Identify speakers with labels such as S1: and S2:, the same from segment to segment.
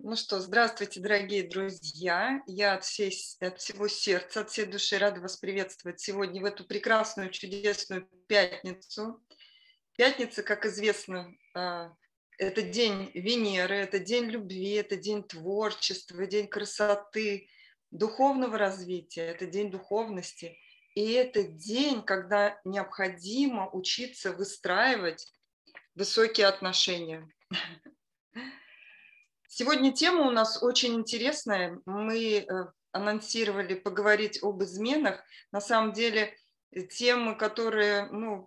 S1: Ну что, здравствуйте, дорогие друзья. Я от всего сердца, от всей души рада вас приветствовать сегодня в эту прекрасную, чудесную пятницу. Пятница, как известно, это день Венеры, это день любви, это день творчества, день красоты, духовного развития, это день духовности. И это день, когда необходимо учиться выстраивать высокие отношения. Сегодня тема у нас очень интересная. Мы анонсировали поговорить об изменах. На самом деле темы, которые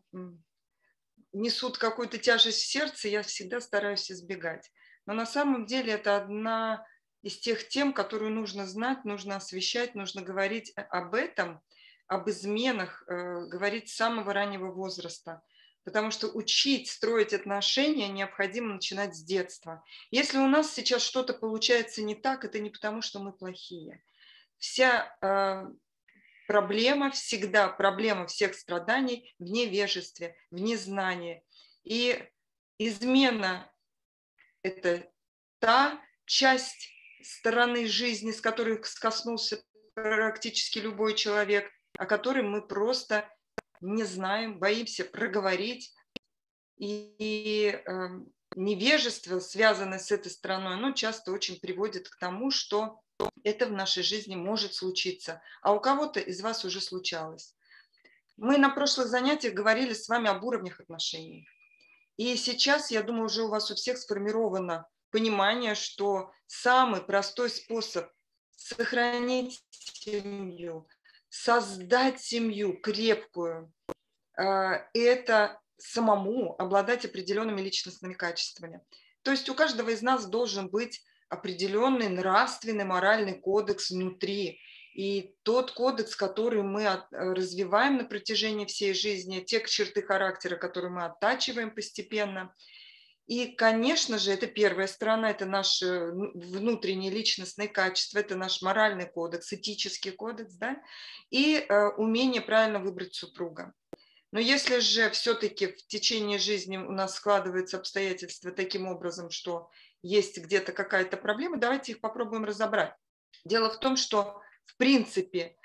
S1: несут какую-то тяжесть в сердце, я всегда стараюсь избегать. Но на самом деле это одна из тех тем, которую нужно знать, нужно освещать, нужно говорить об этом, об изменах, говорить с самого раннего возраста. Потому что учить, строить отношения необходимо начинать с детства. Если у нас сейчас что-то получается не так, это не потому, что мы плохие. Вся проблема, всегда проблема всех страданий в невежестве, в незнании. И измена – это та часть стороны жизни, с которой коснулся практически любой человек, о которой мы просто не знаем, боимся проговорить. И невежество, связанное с этой стороной, оно часто очень приводит к тому, что это в нашей жизни может случиться, а у кого-то из вас уже случалось. Мы на прошлых занятиях говорили с вами об уровнях отношений. И сейчас, я думаю, уже у вас у всех сформировано понимание, что самый простой способ сохранить семью, создать семью крепкую, это самому обладать определенными личностными качествами. То есть у каждого из нас должен быть определенный нравственный, моральный кодекс внутри. И тот кодекс, который мы развиваем на протяжении всей жизни, те черты характера, которые мы оттачиваем постепенно. И, конечно же, это первая сторона, это наши внутренние личностные качества, это наш моральный кодекс, этический кодекс, да, и умение правильно выбрать супруга. Но если же все-таки в течение жизни у нас складываются обстоятельства таким образом, что есть где-то какая-то проблема, давайте их попробуем разобрать. Дело в том, что в принципе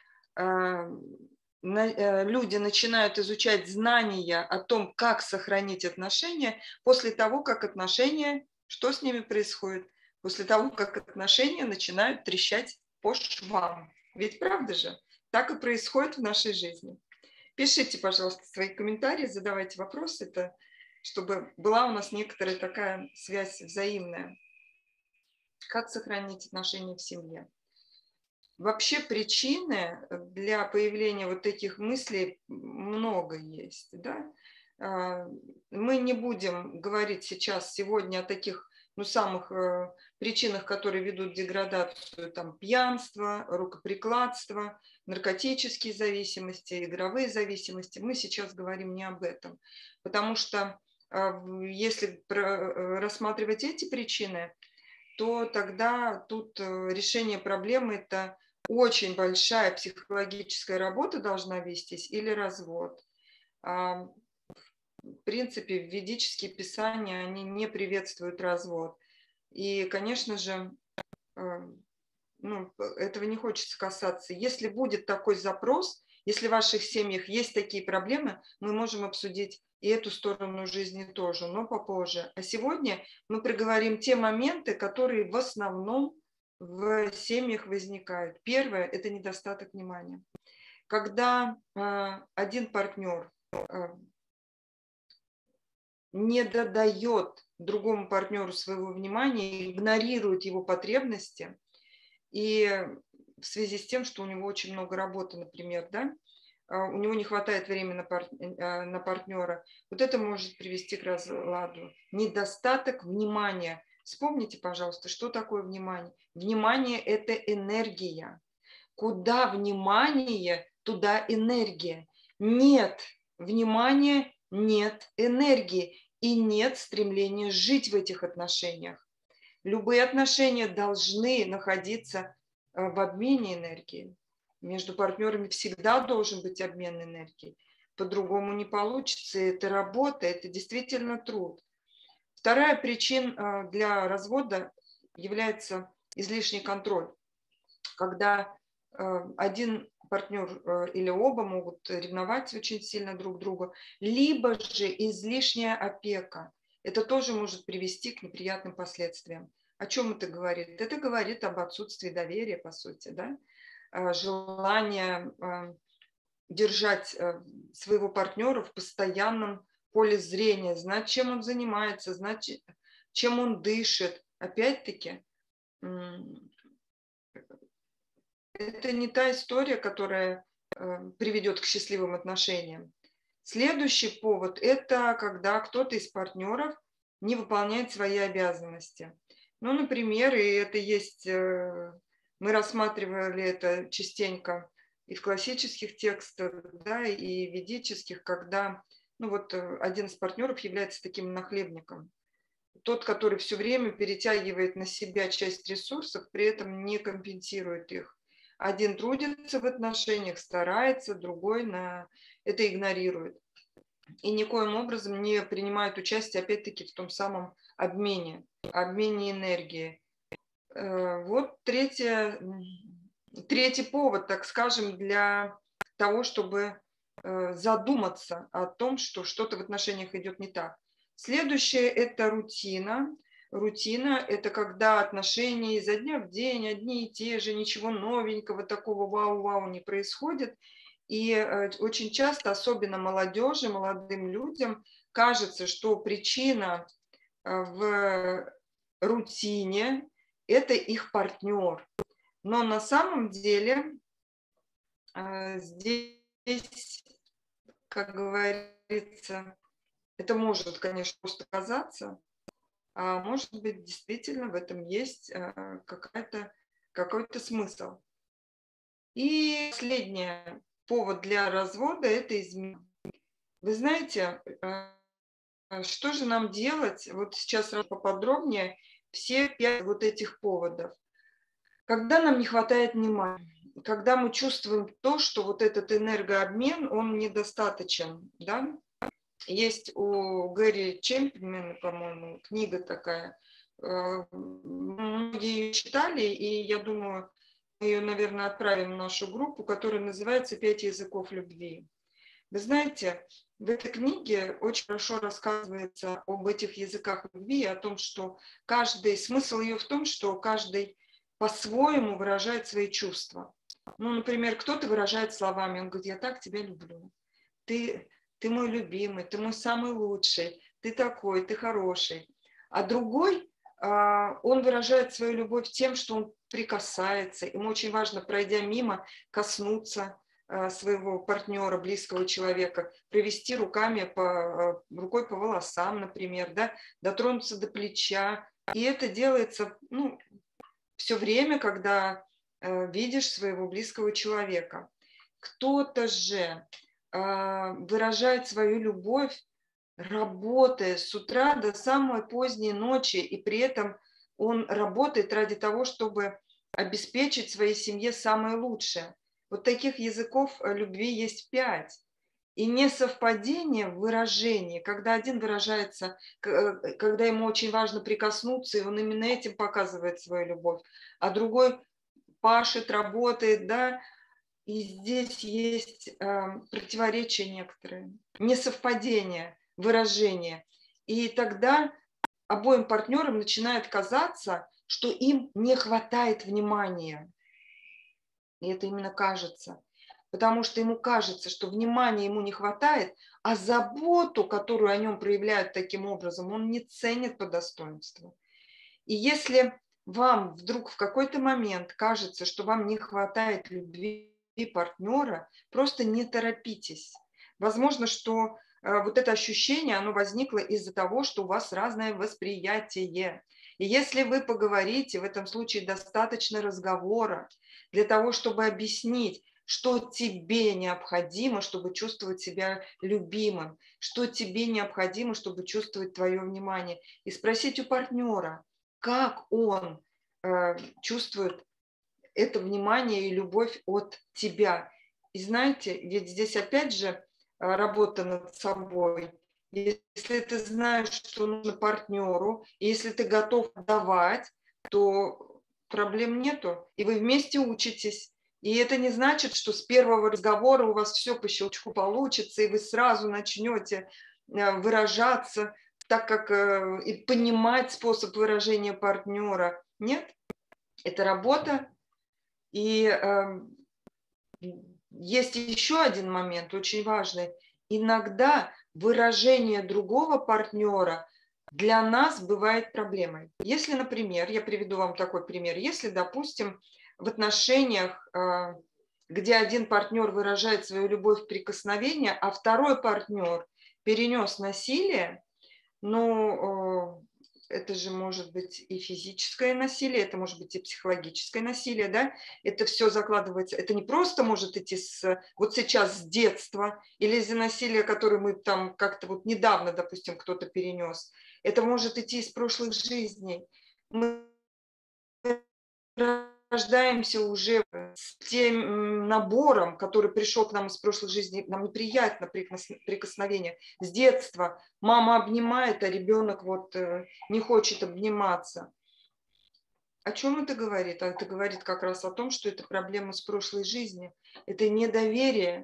S1: люди начинают изучать знания о том, как сохранить отношения после того, как отношения, что с ними происходит, после того, как отношения начинают трещать по швам. Ведь правда же? Так и происходит в нашей жизни. Пишите, пожалуйста, свои комментарии, задавайте вопросы, это, чтобы была у нас некоторая такая связь взаимная. Как сохранить отношения в семье? Вообще причины для появления вот таких мыслей много есть. Да? Мы не будем говорить сейчас, сегодня о таких самых причинах, которые ведут к деградацию, там, пьянство, рукоприкладство, наркотические зависимости, игровые зависимости. Мы сейчас говорим не об этом, потому что если рассматривать эти причины, то тогда тут решение проблемы – это очень большая психологическая работа должна вестись или развод. В принципе, ведические писания, они не приветствуют развод. И, конечно же, этого не хочется касаться. Если будет такой запрос, если в ваших семьях есть такие проблемы, мы можем обсудить и эту сторону жизни тоже, но попозже. А сегодня мы проговорим те моменты, которые в основном в семьях возникают. Первое – это недостаток внимания. Когда один партнер не додает другому партнеру своего внимания, игнорирует его потребности, и в связи с тем, что у него очень много работы, например, да, у него не хватает времени на партнера, вот это может привести к разладу. Недостаток внимания. Вспомните, пожалуйста, что такое внимание. Внимание – это энергия. Куда внимание, туда энергия. Нет внимания, нет энергии и нет стремления жить в этих отношениях. Любые отношения должны находиться в обмене энергии. Между партнерами всегда должен быть обмен энергией. По-другому не получится. Это работа, это действительно труд. Вторая причина для развода является излишний контроль, когда один партнер или оба могут ревновать очень сильно друг к другу, либо же излишняя опека. Это тоже может привести к неприятным последствиям. О чем это говорит? Это говорит об отсутствии доверия, по сути, да? Желание держать своего партнера в постоянном поле зрения, знать, чем он занимается, знать, чем он дышит. Опять-таки, это не та история, которая приведет к счастливым отношениям. Следующий повод – это когда кто-то из партнеров не выполняет свои обязанности. Ну, например, и это есть, мы рассматривали это частенько и в классических текстах, да, и ведических, когда один из партнеров является таким нахлебником. Тот, который все время перетягивает на себя часть ресурсов, при этом не компенсирует их. Один трудится в отношениях, старается, другой это игнорирует. И никоим образом не принимает участие, опять-таки, в том самом обмене энергии. Вот третий повод, так скажем, для того, чтобы задуматься о том, что что-то в отношениях идет не так. Следующее – это рутина. Рутина – это когда отношения изо дня в день одни и те же, ничего новенького, такого вау-вау не происходит. И очень часто, особенно молодежи, молодым людям, кажется, что причина в рутине – это их партнер. Но на самом деле здесь, как говорится, это может, конечно, просто казаться, а может быть, действительно в этом есть какой-то смысл. И последний повод для развода – это измена. Вы знаете, что же нам делать? Вот сейчас поподробнее все 5 вот этих поводов. Когда нам не хватает внимания, когда мы чувствуем то, что вот этот энергообмен, он недостаточен, да? Есть у Гэри Чемпмена, по-моему, книга такая. Многие ее читали, и я думаю, мы ее, наверное, отправим в нашу группу, которая называется «5 языков любви». Вы знаете, в этой книге очень хорошо рассказывается об этих языках любви, о том, что смысл ее в том, что каждый по-своему выражает свои чувства. Ну, например, кто-то выражает словами, он говорит: я так тебя люблю, ты мой любимый, ты мой самый лучший, ты такой, ты хороший. А другой, он выражает свою любовь тем, что он прикасается. Ему очень важно, пройдя мимо, коснуться своего партнера, близкого человека, провести рукой по волосам, например, да, дотронуться до плеча. И это делается все время, когда видишь своего близкого человека. Кто-то же выражает свою любовь, работая с утра до самой поздней ночи, и при этом он работает ради того, чтобы обеспечить своей семье самое лучшее. Вот таких языков любви есть 5. И несовпадение в выражении, когда один выражается, когда ему очень важно прикоснуться, и он именно этим показывает свою любовь, а другой пашет, работает, да, и здесь есть противоречия некоторые, несовпадение выражения. И тогда обоим партнерам начинает казаться, что им не хватает внимания. И это именно кажется. Потому что ему кажется, что внимания ему не хватает, а заботу, которую о нем проявляют таким образом, он не ценит по достоинству. И если вам вдруг в какой-то момент кажется, что вам не хватает любви партнера, просто не торопитесь. Возможно, что вот это ощущение, оно возникло из-за того, что у вас разное восприятие. И если вы поговорите, в этом случае достаточно разговора для того, чтобы объяснить, что тебе необходимо, чтобы чувствовать себя любимым, что тебе необходимо, чтобы чувствовать твое внимание. И спросить у партнера, как он чувствует это внимание и любовь от тебя. И знаете, ведь здесь опять же работа над собой. Если ты знаешь, что нужно партнеру, и если ты готов давать, то проблем нету, и вы вместе учитесь. И это не значит, что с первого разговора у вас все по щелчку получится, и вы сразу начнете выражаться так, как и понимать способ выражения партнера. Нет, это работа. И есть еще один момент, очень важный. Иногда выражение другого партнера для нас бывает проблемой. Если, например, я приведу вам такой пример, если, допустим, в отношениях, где один партнер выражает свою любовь в прикосновение, а второй партнер перенес насилие, ну, это же может быть и физическое насилие, это может быть и психологическое насилие, да, это все закладывается, это не просто может идти вот сейчас с детства или из-за насилия, которое мы там как-то вот недавно, допустим, кто-то перенес, это может идти из прошлых жизней. Мы рождаемся уже с тем набором, который пришел к нам из прошлой жизни, нам неприятно прикосновение. С детства мама обнимает, а ребенок вот не хочет обниматься. О чем это говорит? Это говорит как раз о том, что это проблема с прошлой жизни. Это недоверие,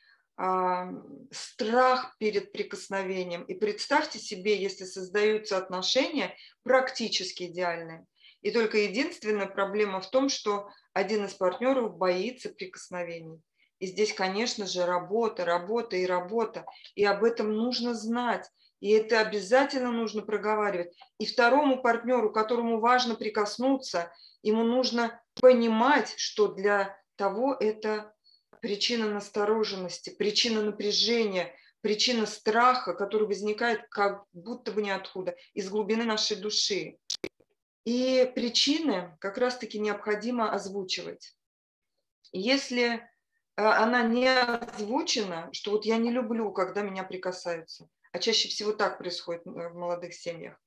S1: страх перед прикосновением. И представьте себе, если создаются отношения практически идеальные. И только единственная проблема в том, что один из партнеров боится прикосновений. И здесь, конечно же, работа, работа и работа. И об этом нужно знать. И это обязательно нужно проговаривать. И второму партнеру, которому важно прикоснуться, ему нужно понимать, что для того это причина настороженности, причина напряжения, причина страха, который возникает как будто бы ниоткуда, из глубины нашей души. И причины как раз-таки необходимо озвучивать. Если она не озвучена, что вот я не люблю, когда меня прикасаются, а чаще всего так происходит в молодых семьях,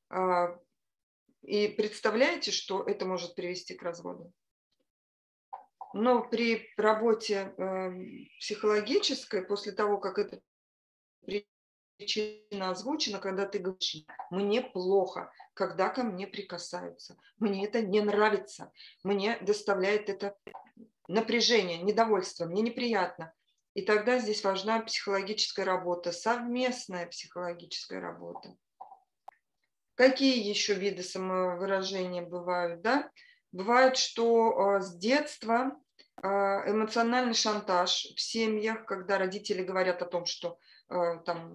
S1: и представляете, что это может привести к разводу? Но при работе психологической, после того, как эта причина озвучена, когда ты говоришь, мне плохо, когда ко мне прикасаются, мне это не нравится, мне доставляет это напряжение, недовольство, мне неприятно. И тогда здесь важна психологическая работа, совместная психологическая работа. Какие еще виды самовыражения бывают, да? Бывает, что с детства эмоциональный шантаж в семьях, когда родители говорят о том, что там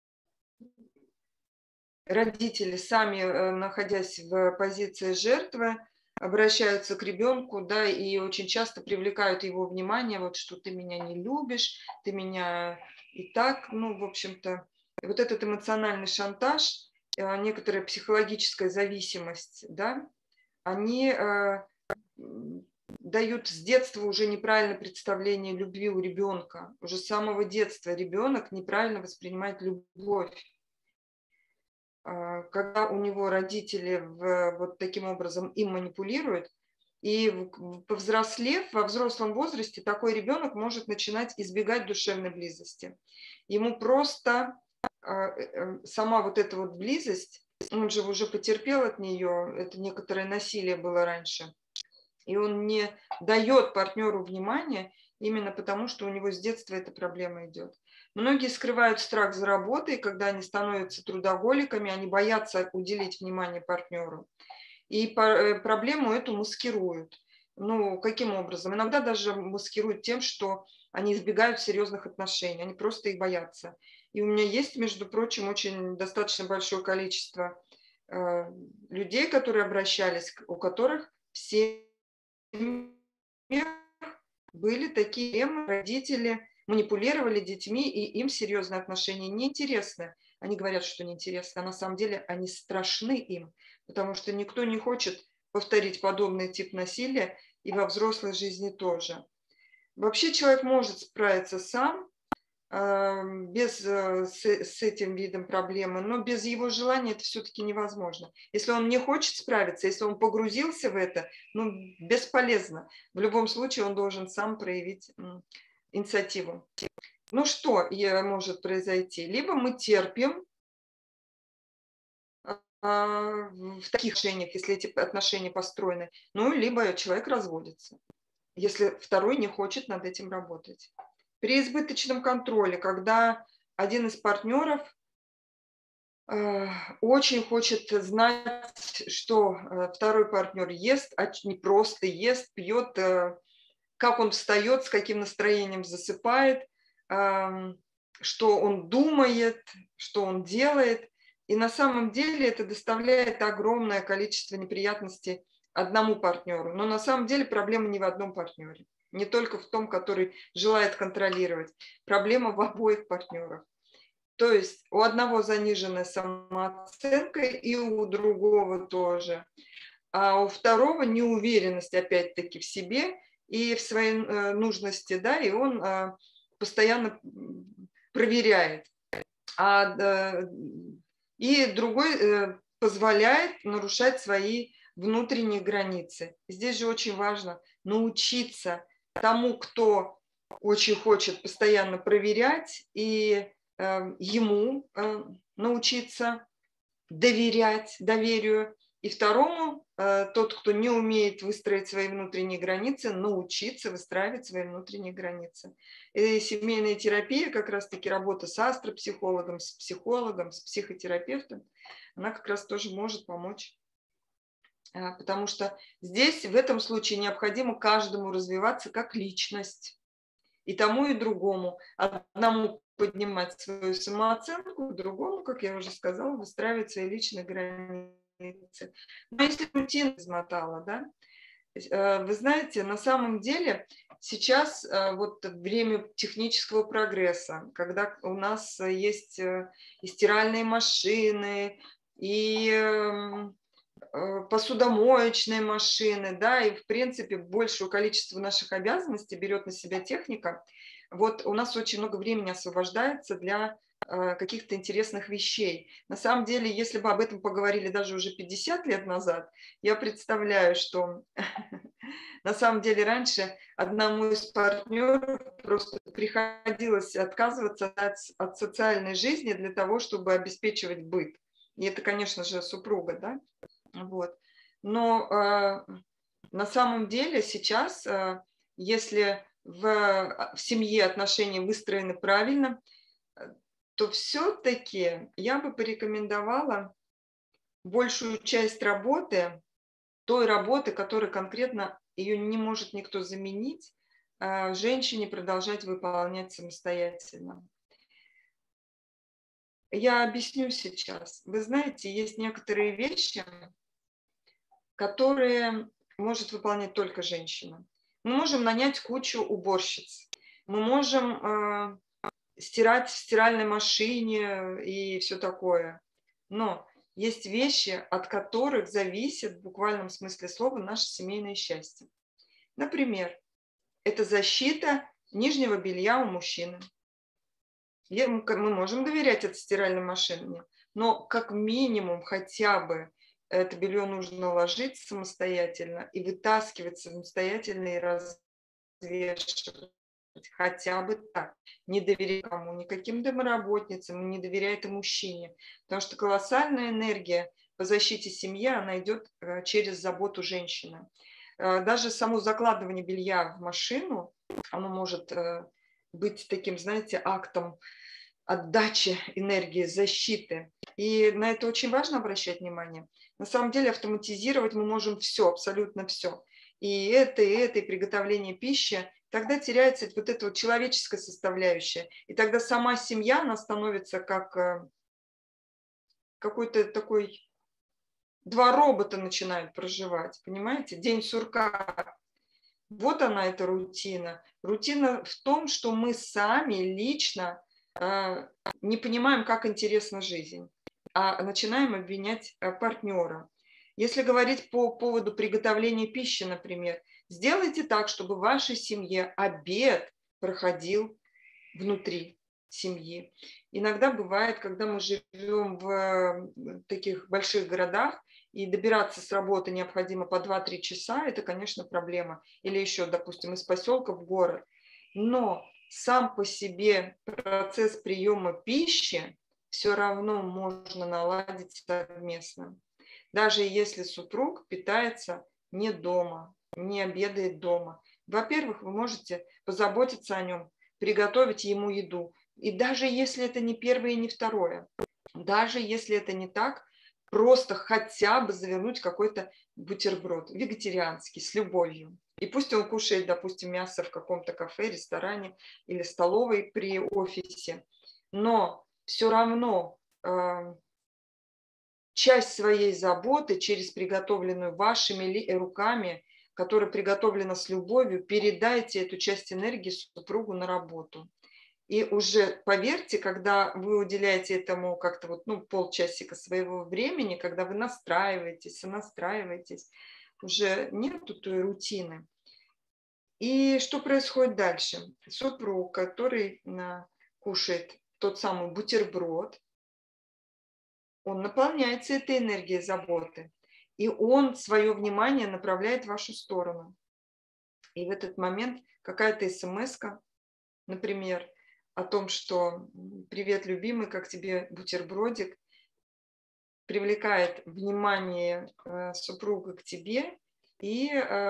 S1: родители сами, находясь в позиции жертвы, обращаются к ребенку, да, и очень часто привлекают его внимание, вот что ты меня не любишь, ты меня и так, ну, в общем-то, вот этот эмоциональный шантаж, некоторая психологическая зависимость, да, они дают с детства уже неправильное представление любви у ребенка. Уже с самого детства ребенок неправильно воспринимает любовь. Когда у него родители вот таким образом им манипулируют, и повзрослев, во взрослом возрасте такой ребенок может начинать избегать душевной близости. Ему просто сама вот эта вот близость, он же уже потерпел от нее, это некоторое насилие было раньше, и он не дает партнеру внимания именно потому, что у него с детства эта проблема идет. Многие скрывают страх за работой, когда они становятся трудоголиками, они боятся уделить внимание партнеру. И проблему эту маскируют. Ну, каким образом? Иногда даже маскируют тем, что они избегают серьезных отношений, они просто их боятся. И у меня есть, между прочим, очень достаточно большое количество людей, которые обращались, у которых все были такие темы, родители манипулировали детьми, и им серьезные отношения неинтересны. Они говорят, что неинтересно, а на самом деле они страшны им, потому что никто не хочет повторить подобный тип насилия, и во взрослой жизни тоже. Вообще человек может справиться сам, с этим видом проблемы, но без его желания это все-таки невозможно. Если он не хочет справиться, если он погрузился в это, ну, бесполезно. В любом случае он должен сам проявить инициативу. Ну что может произойти? Либо мы терпим в таких отношениях, если эти отношения построены. Ну, либо человек разводится, если второй не хочет над этим работать. При избыточном контроле, когда один из партнеров очень хочет знать, что второй партнер ест, а не просто ест, пьет, как он встает, с каким настроением засыпает, что он думает, что он делает. И на самом деле это доставляет огромное количество неприятностей одному партнеру. Но на самом деле проблема не в одном партнере, не только в том, который желает контролировать. Проблема в обоих партнерах. То есть у одного заниженная самооценка и у другого тоже. А у второго неуверенность опять-таки в себе и в своей нужности, да, и он постоянно проверяет. И другой позволяет нарушать свои внутренние границы. Здесь же очень важно научиться тому, кто очень хочет постоянно проверять, и ему научиться доверять доверию. И второму, тот, кто не умеет выстроить свои внутренние границы, научиться выстраивать свои внутренние границы. И семейная терапия, как раз-таки работа с астропсихологом, с психологом, с психотерапевтом, она как раз тоже может помочь. Потому что здесь, в этом случае, необходимо каждому развиваться как личность. И тому, и другому. Одному поднимать свою самооценку, другому, как я уже сказала, выстраивать свои личные границы. Но если рутина измотала, да, вы знаете, на самом деле сейчас вот время технического прогресса, когда у нас есть и стиральные машины, и посудомоечные машины, да, и в принципе большее количество наших обязанностей берет на себя техника. Вот у нас очень много времени освобождается для каких-то интересных вещей. На самом деле, если бы об этом поговорили даже уже 50 лет назад, я представляю, что на самом деле раньше одному из партнеров просто приходилось отказываться от социальной жизни для того, чтобы обеспечивать быт. И это, конечно же, супруга, да? Вот. Но на самом деле сейчас, если в семье отношения выстроены правильно, то все-таки я бы порекомендовала большую часть работы, той работы, которая конкретно ее не может никто заменить, женщине продолжать выполнять самостоятельно. Я объясню сейчас. Вы знаете, есть некоторые вещи, которые может выполнять только женщина. Мы можем нанять кучу уборщиц. Мы можем стирать в стиральной машине и все такое. Но есть вещи, от которых зависит в буквальном смысле слова наше семейное счастье. Например, это защита нижнего белья у мужчины. Мы можем доверять этой стиральной машине, но как минимум хотя бы это белье нужно ложить самостоятельно и вытаскивать самостоятельно и развешивать. Хотя бы так. Не доверяй кому, никаким домоработницам, не доверяй это мужчине. Потому что колоссальная энергия по защите семьи, она идет через заботу женщины. Даже само закладывание белья в машину, оно может быть таким, знаете, актом отдачи энергии, защиты. И на это очень важно обращать внимание. На самом деле автоматизировать мы можем все, абсолютно все. И это, и приготовление пищи. Тогда теряется вот эта вот человеческая составляющая. И тогда сама семья, она становится как какой-то такой... Два робота начинают проживать, понимаете? День сурка. Вот она, эта рутина. Рутина в том, что мы сами лично не понимаем, как интересна жизнь, а начинаем обвинять партнера. Если говорить по поводу приготовления пищи, например, сделайте так, чтобы в вашей семье обед проходил внутри семьи. Иногда бывает, когда мы живем в таких больших городах, и добираться с работы необходимо по 2-3 часа, это, конечно, проблема. Или еще, допустим, из поселка в город. Но сам по себе процесс приема пищи все равно можно наладить совместно. Даже если супруг питается не дома, не обедает дома. Во-первых, вы можете позаботиться о нем, приготовить ему еду. И даже если это не первое и не второе, даже если это не так, просто хотя бы завернуть какой-то бутерброд вегетарианский с любовью. И пусть он кушает, допустим, мясо в каком-то кафе, ресторане или столовой при офисе. Но все равно часть своей заботы через приготовленную вашими руками, которая приготовлена с любовью, передайте эту часть энергии супругу на работу. И уже поверьте, когда вы уделяете этому как-то вот, ну, полчасика своего времени, когда вы настраиваетесь, сонастраиваетесь, уже нету той рутины. И что происходит дальше? Супруг, который кушает тот самый бутерброд, он наполняется этой энергией заботы, и он свое внимание направляет в вашу сторону. И в этот момент какая-то смс-ка, например, о том, что «Привет, любимый, как тебе бутербродик», привлекает внимание супруга к тебе, и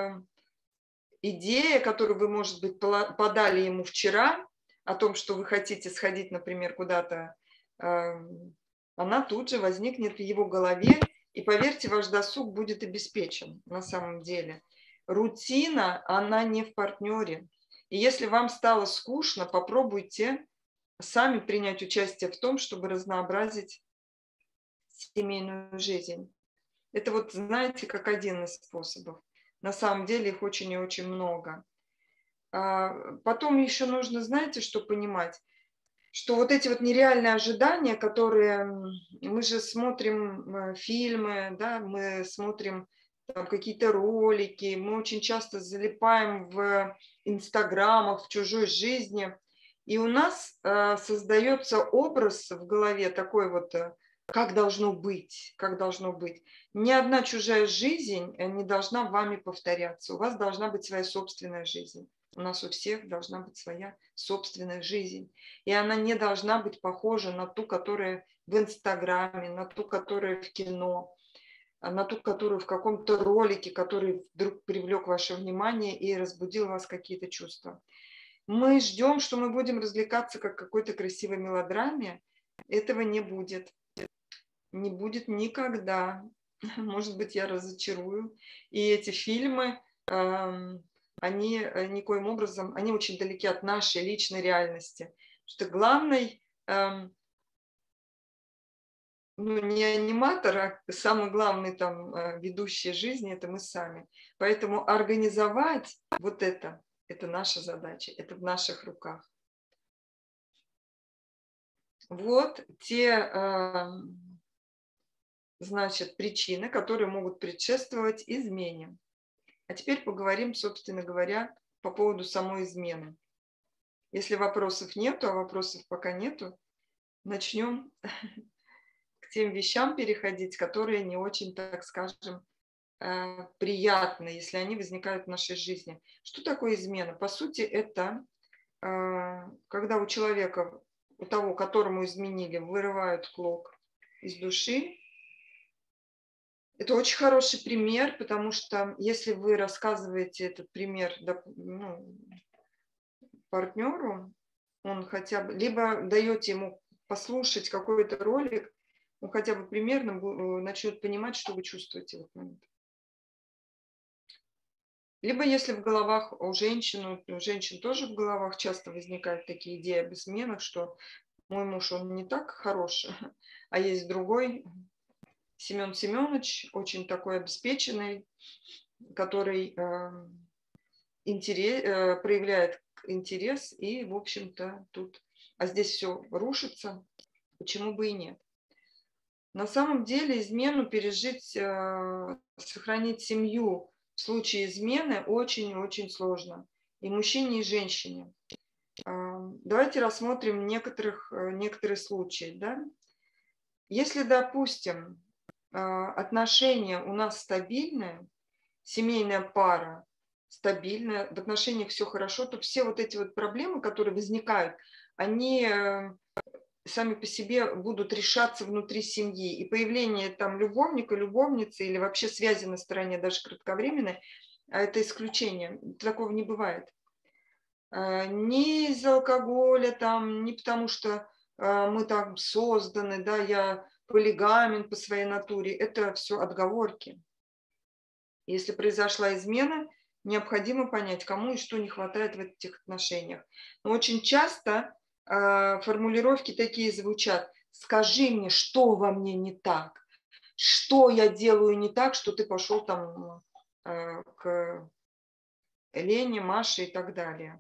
S1: идея, которую вы, может быть, подали ему вчера, о том, что вы хотите сходить, например, куда-то, она тут же возникнет в его голове, и, поверьте, ваш досуг будет обеспечен на самом деле. Рутина, она не в партнере. И если вам стало скучно, попробуйте сами принять участие в том, чтобы разнообразить семейную жизнь. Это вот, знаете, как один из способов. На самом деле их очень и очень много. Потом еще нужно, знаете, что понимать? Что вот эти вот нереальные ожидания, которые мы же смотрим фильмы, да, мы смотрим там какие-то ролики, мы очень часто залипаем в инстаграмах, в чужой жизни, и у нас создается образ в голове такой вот, как должно быть, как должно быть. Ни одна чужая жизнь не должна вами повторяться, у вас должна быть своя собственная жизнь. У нас у всех должна быть своя собственная жизнь. И она не должна быть похожа на ту, которая в Инстаграме, на ту, которая в кино, на ту, которую в каком-то ролике, который вдруг привлек ваше внимание и разбудил у вас какие-то чувства. Мы ждем, что мы будем развлекаться как какой-то красивой мелодраме. Этого не будет. Не будет никогда. Может быть, я разочарую. И эти фильмы, они никоим образом, они очень далеки от нашей личной реальности. Что главный, ну, не аниматор, а самый главный там ведущий жизни – это мы сами. Поэтому организовать вот это наша задача, это в наших руках. Вот те, значит, причины, которые могут предшествовать измене. А теперь поговорим, собственно говоря, по поводу самой измены. Если вопросов нету, а вопросов пока нету, начнем к тем вещам переходить, которые не очень, так скажем, приятны, если они возникают в нашей жизни. Что такое измена? По сути, это когда у человека, у того, которому изменили, вырывают клок из души. Это очень хороший пример, потому что если вы рассказываете этот пример партнеру, он хотя бы, либо даете ему послушать какой-то ролик, он хотя бы примерно начнет понимать, что вы чувствуете в этот момент. Либо если в головах у женщин тоже в головах часто возникают такие идеи об изменах, что мой муж, он не так хорош, а есть другой, Семен Семенович, очень такой обеспеченный, который проявляет интерес, и, в общем-то, тут, а здесь все рушится, почему бы и нет. На самом деле измену пережить, сохранить семью в случае измены очень-очень сложно. И мужчине, и женщине. Давайте рассмотрим некоторые случаи. Да? Если, допустим, отношения у нас стабильные, семейная пара стабильная, в отношениях все хорошо, то все вот эти вот проблемы, которые возникают, они сами по себе будут решаться внутри семьи. И появление там любовника, любовницы или вообще связи на стороне, даже кратковременной, это исключение. Такого не бывает. Ни из-за алкоголя, там, не потому что мы так созданы, да, я полигамен по своей натуре. Это все отговорки. Если произошла измена, необходимо понять, кому и что не хватает в этих отношениях. Но очень часто формулировки такие звучат: скажи мне, что во мне не так, что я делаю не так, что ты пошел там к Лене, Маше и так далее.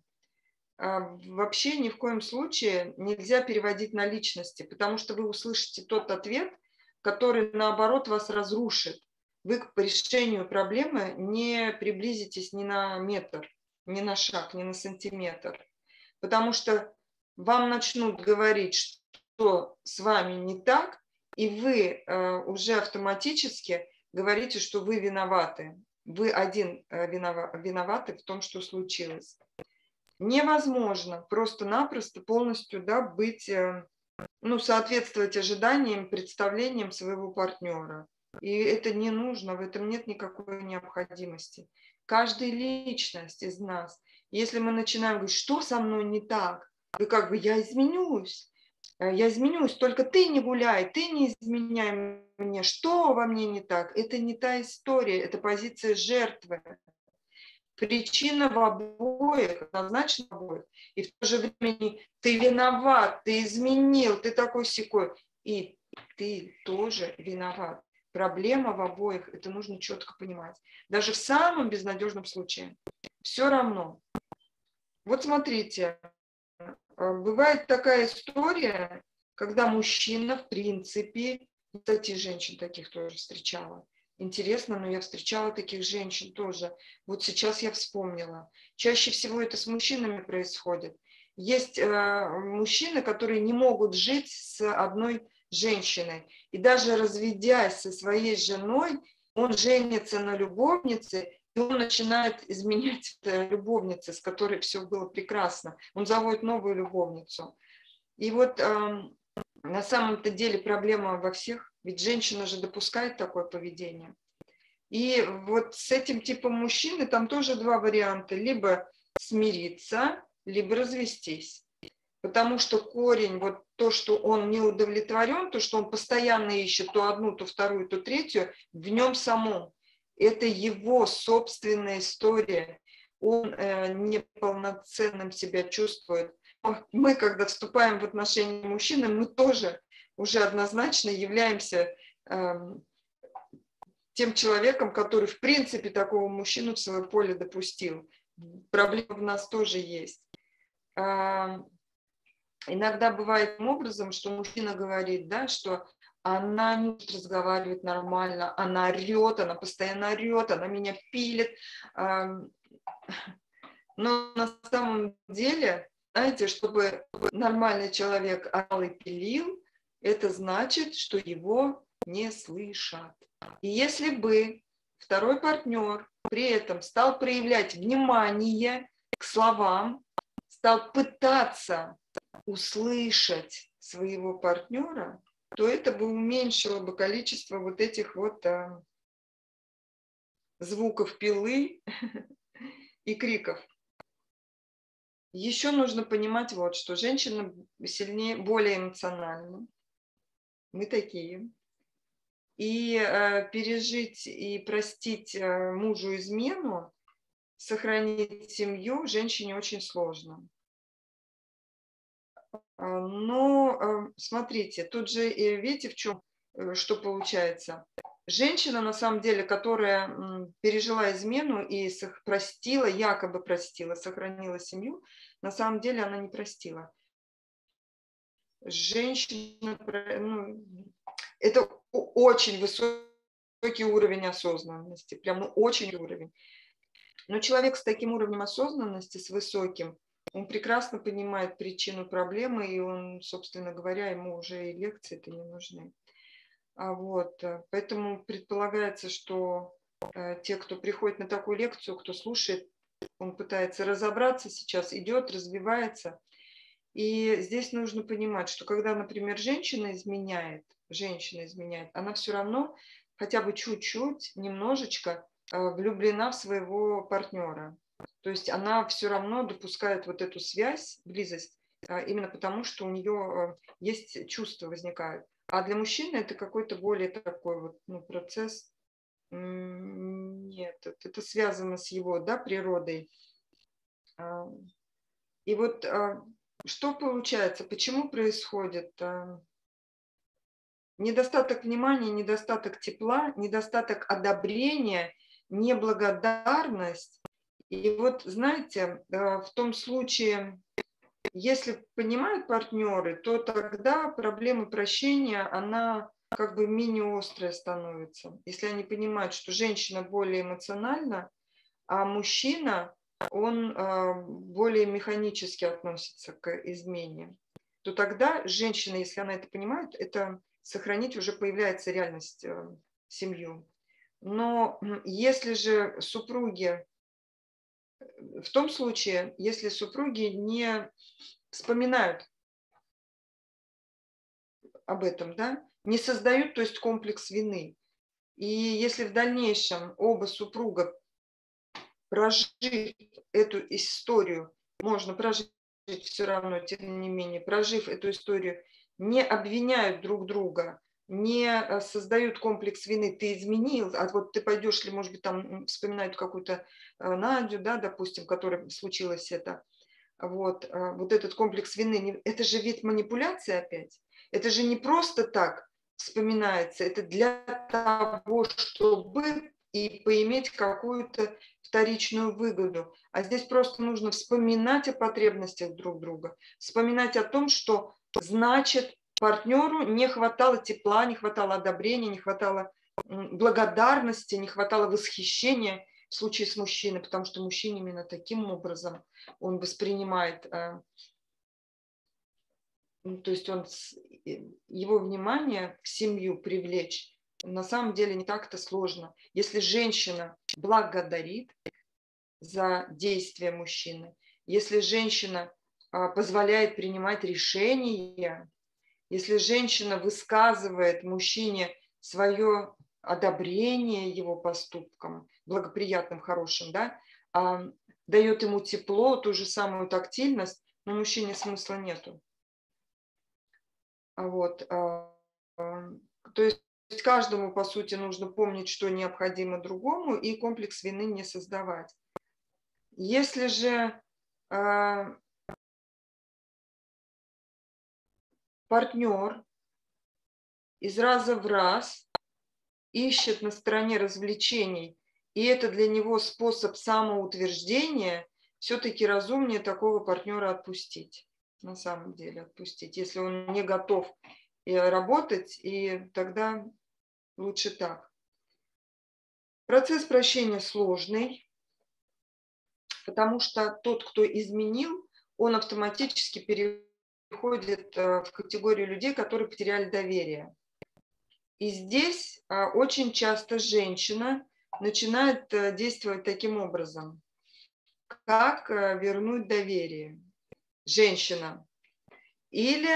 S1: Вообще ни в коем случае нельзя переводить на личности, потому что вы услышите тот ответ, который, наоборот, вас разрушит. Вы к решению проблемы не приблизитесь ни на метр, ни на шаг, ни на сантиметр. Потому что вам начнут говорить, что с вами не так, и вы уже автоматически говорите, что вы виноваты. Вы один виноваты в том, что случилось. Невозможно просто-напросто полностью, да, быть, ну, соответствовать ожиданиям, представлениям своего партнера. И это не нужно, в этом нет никакой необходимости. Каждая личность из нас, если мы начинаем говорить, что со мной не так, и как бы я изменюсь, только ты не гуляй, ты не изменяй мне, что во мне не так, это не та история, это позиция жертвы. Причина в обоих, однозначно в обоих. И в то же время ты виноват, ты изменил, ты такой-сякой. И ты тоже виноват. Проблема в обоих, это нужно четко понимать. Даже в самом безнадежном случае. Все равно. Вот смотрите, бывает такая история, когда мужчина, в принципе, кстати, женщин таких тоже встречала. Интересно, но я встречала таких женщин тоже. Вот сейчас я вспомнила. Чаще всего это с мужчинами происходит. Есть мужчины, которые не могут жить с одной женщиной. И даже разведясь со своей женой, он женится на любовнице, и он начинает изменять любовнице, с которой все было прекрасно. Он заводит новую любовницу. И вот на самом-то деле проблема во всех, ведь женщина же допускает такое поведение. И вот с этим типом мужчины там тоже два варианта. Либо смириться, либо развестись. Потому что корень, вот то, что он не удовлетворен, то, что он постоянно ищет то одну, то вторую, то третью, в нем самом. Это его собственная история. Он неполноценным себя чувствует. Мы, когда вступаем в отношения мужчины, мы тоже уже однозначно являемся тем человеком, который в принципе такого мужчину в свое поле допустил. Проблема в нас тоже есть. Иногда бывает таким образом, что мужчина говорит, да, что она не может разговаривать нормально, она орет, она постоянно орет, она меня пилит. Но на самом деле, знаете, чтобы нормальный человек орал и пилил, это значит, что его не слышат. И если бы второй партнер при этом стал проявлять внимание к словам, стал пытаться услышать своего партнера, то это бы уменьшило бы количество вот этих вот звуков пилы и криков. Еще нужно понимать вот, что женщина сильнее, более эмоциональна. Мы такие. И пережить и простить мужу измену, сохранить семью женщине очень сложно. Но смотрите, тут же, видите, в чем, что получается. Женщина, на самом деле, которая пережила измену и простила, якобы простила, сохранила семью, на самом деле она не простила. Женщина, ну, это очень высокий уровень осознанности, прям очень уровень. Но человек с таким уровнем осознанности, с высоким, он прекрасно понимает причину проблемы, и он, собственно говоря, ему уже и лекции-то не нужны. Поэтому предполагается, что те, кто приходит на такую лекцию, кто слушает, он пытается разобраться сейчас, идет, развивается. И здесь нужно понимать, что когда, например, женщина изменяет, она все равно хотя бы чуть-чуть, немножечко влюблена в своего партнера. То есть она все равно допускает вот эту связь, близость, именно потому, что у нее есть чувства возникают. А для мужчины это какой-то более такой вот процесс. Нет, это связано с его, да, природой. А, И вот что получается, почему происходит недостаток внимания, недостаток тепла, недостаток одобрения, неблагодарность. И вот, знаете, в том случае, если понимают партнеры, то тогда проблема прощения, она как бы менее острая становится. Если они понимают, что женщина более эмоциональна, а мужчина, он более механически относится к измене, то тогда женщина, если она это понимает, это сохранить уже появляется реальность семью. Но если же супруги, в том случае, если супруги не вспоминают об этом, да, не создают, то есть комплекс вины, и если в дальнейшем оба супруга, прожив эту историю, можно прожить все равно, тем не менее, прожив эту историю, не обвиняют друг друга, не создают комплекс вины, ты изменил, а вот ты пойдешь ли, может быть, там вспоминают какую-то Надю, да, допустим, которой случилось это, вот этот комплекс вины, это же вид манипуляции опять, это же не просто так вспоминается, это для того, чтобы и поиметь какую-то вторичную выгоду. А здесь просто нужно вспоминать о потребностях друг друга, вспоминать о том, что значит партнеру не хватало тепла, не хватало одобрения, не хватало благодарности, не хватало восхищения в случае с мужчиной, потому что мужчина именно таким образом он воспринимает, то есть его внимание к семью привлечь на самом деле не так-то сложно. Если женщина благодарит за действия мужчины, если женщина позволяет принимать решения, если женщина высказывает мужчине свое одобрение его поступкам, благоприятным, хорошим, да, дает ему тепло, ту же самую тактильность, но мужчине смысла нету. То есть каждому, по сути, нужно помнить, что необходимо другому, и комплекс вины не создавать. Если же партнер из раза в раз ищет на стороне развлечений, и это для него способ самоутверждения, все-таки разумнее такого партнера отпустить. На самом деле отпустить, если он не готов работать, и тогда лучше так. Процесс прощения сложный, потому что тот, кто изменил, он автоматически переходит в категорию людей, которые потеряли доверие. И здесь очень часто женщина начинает действовать таким образом. Как вернуть доверие? Женщина. Или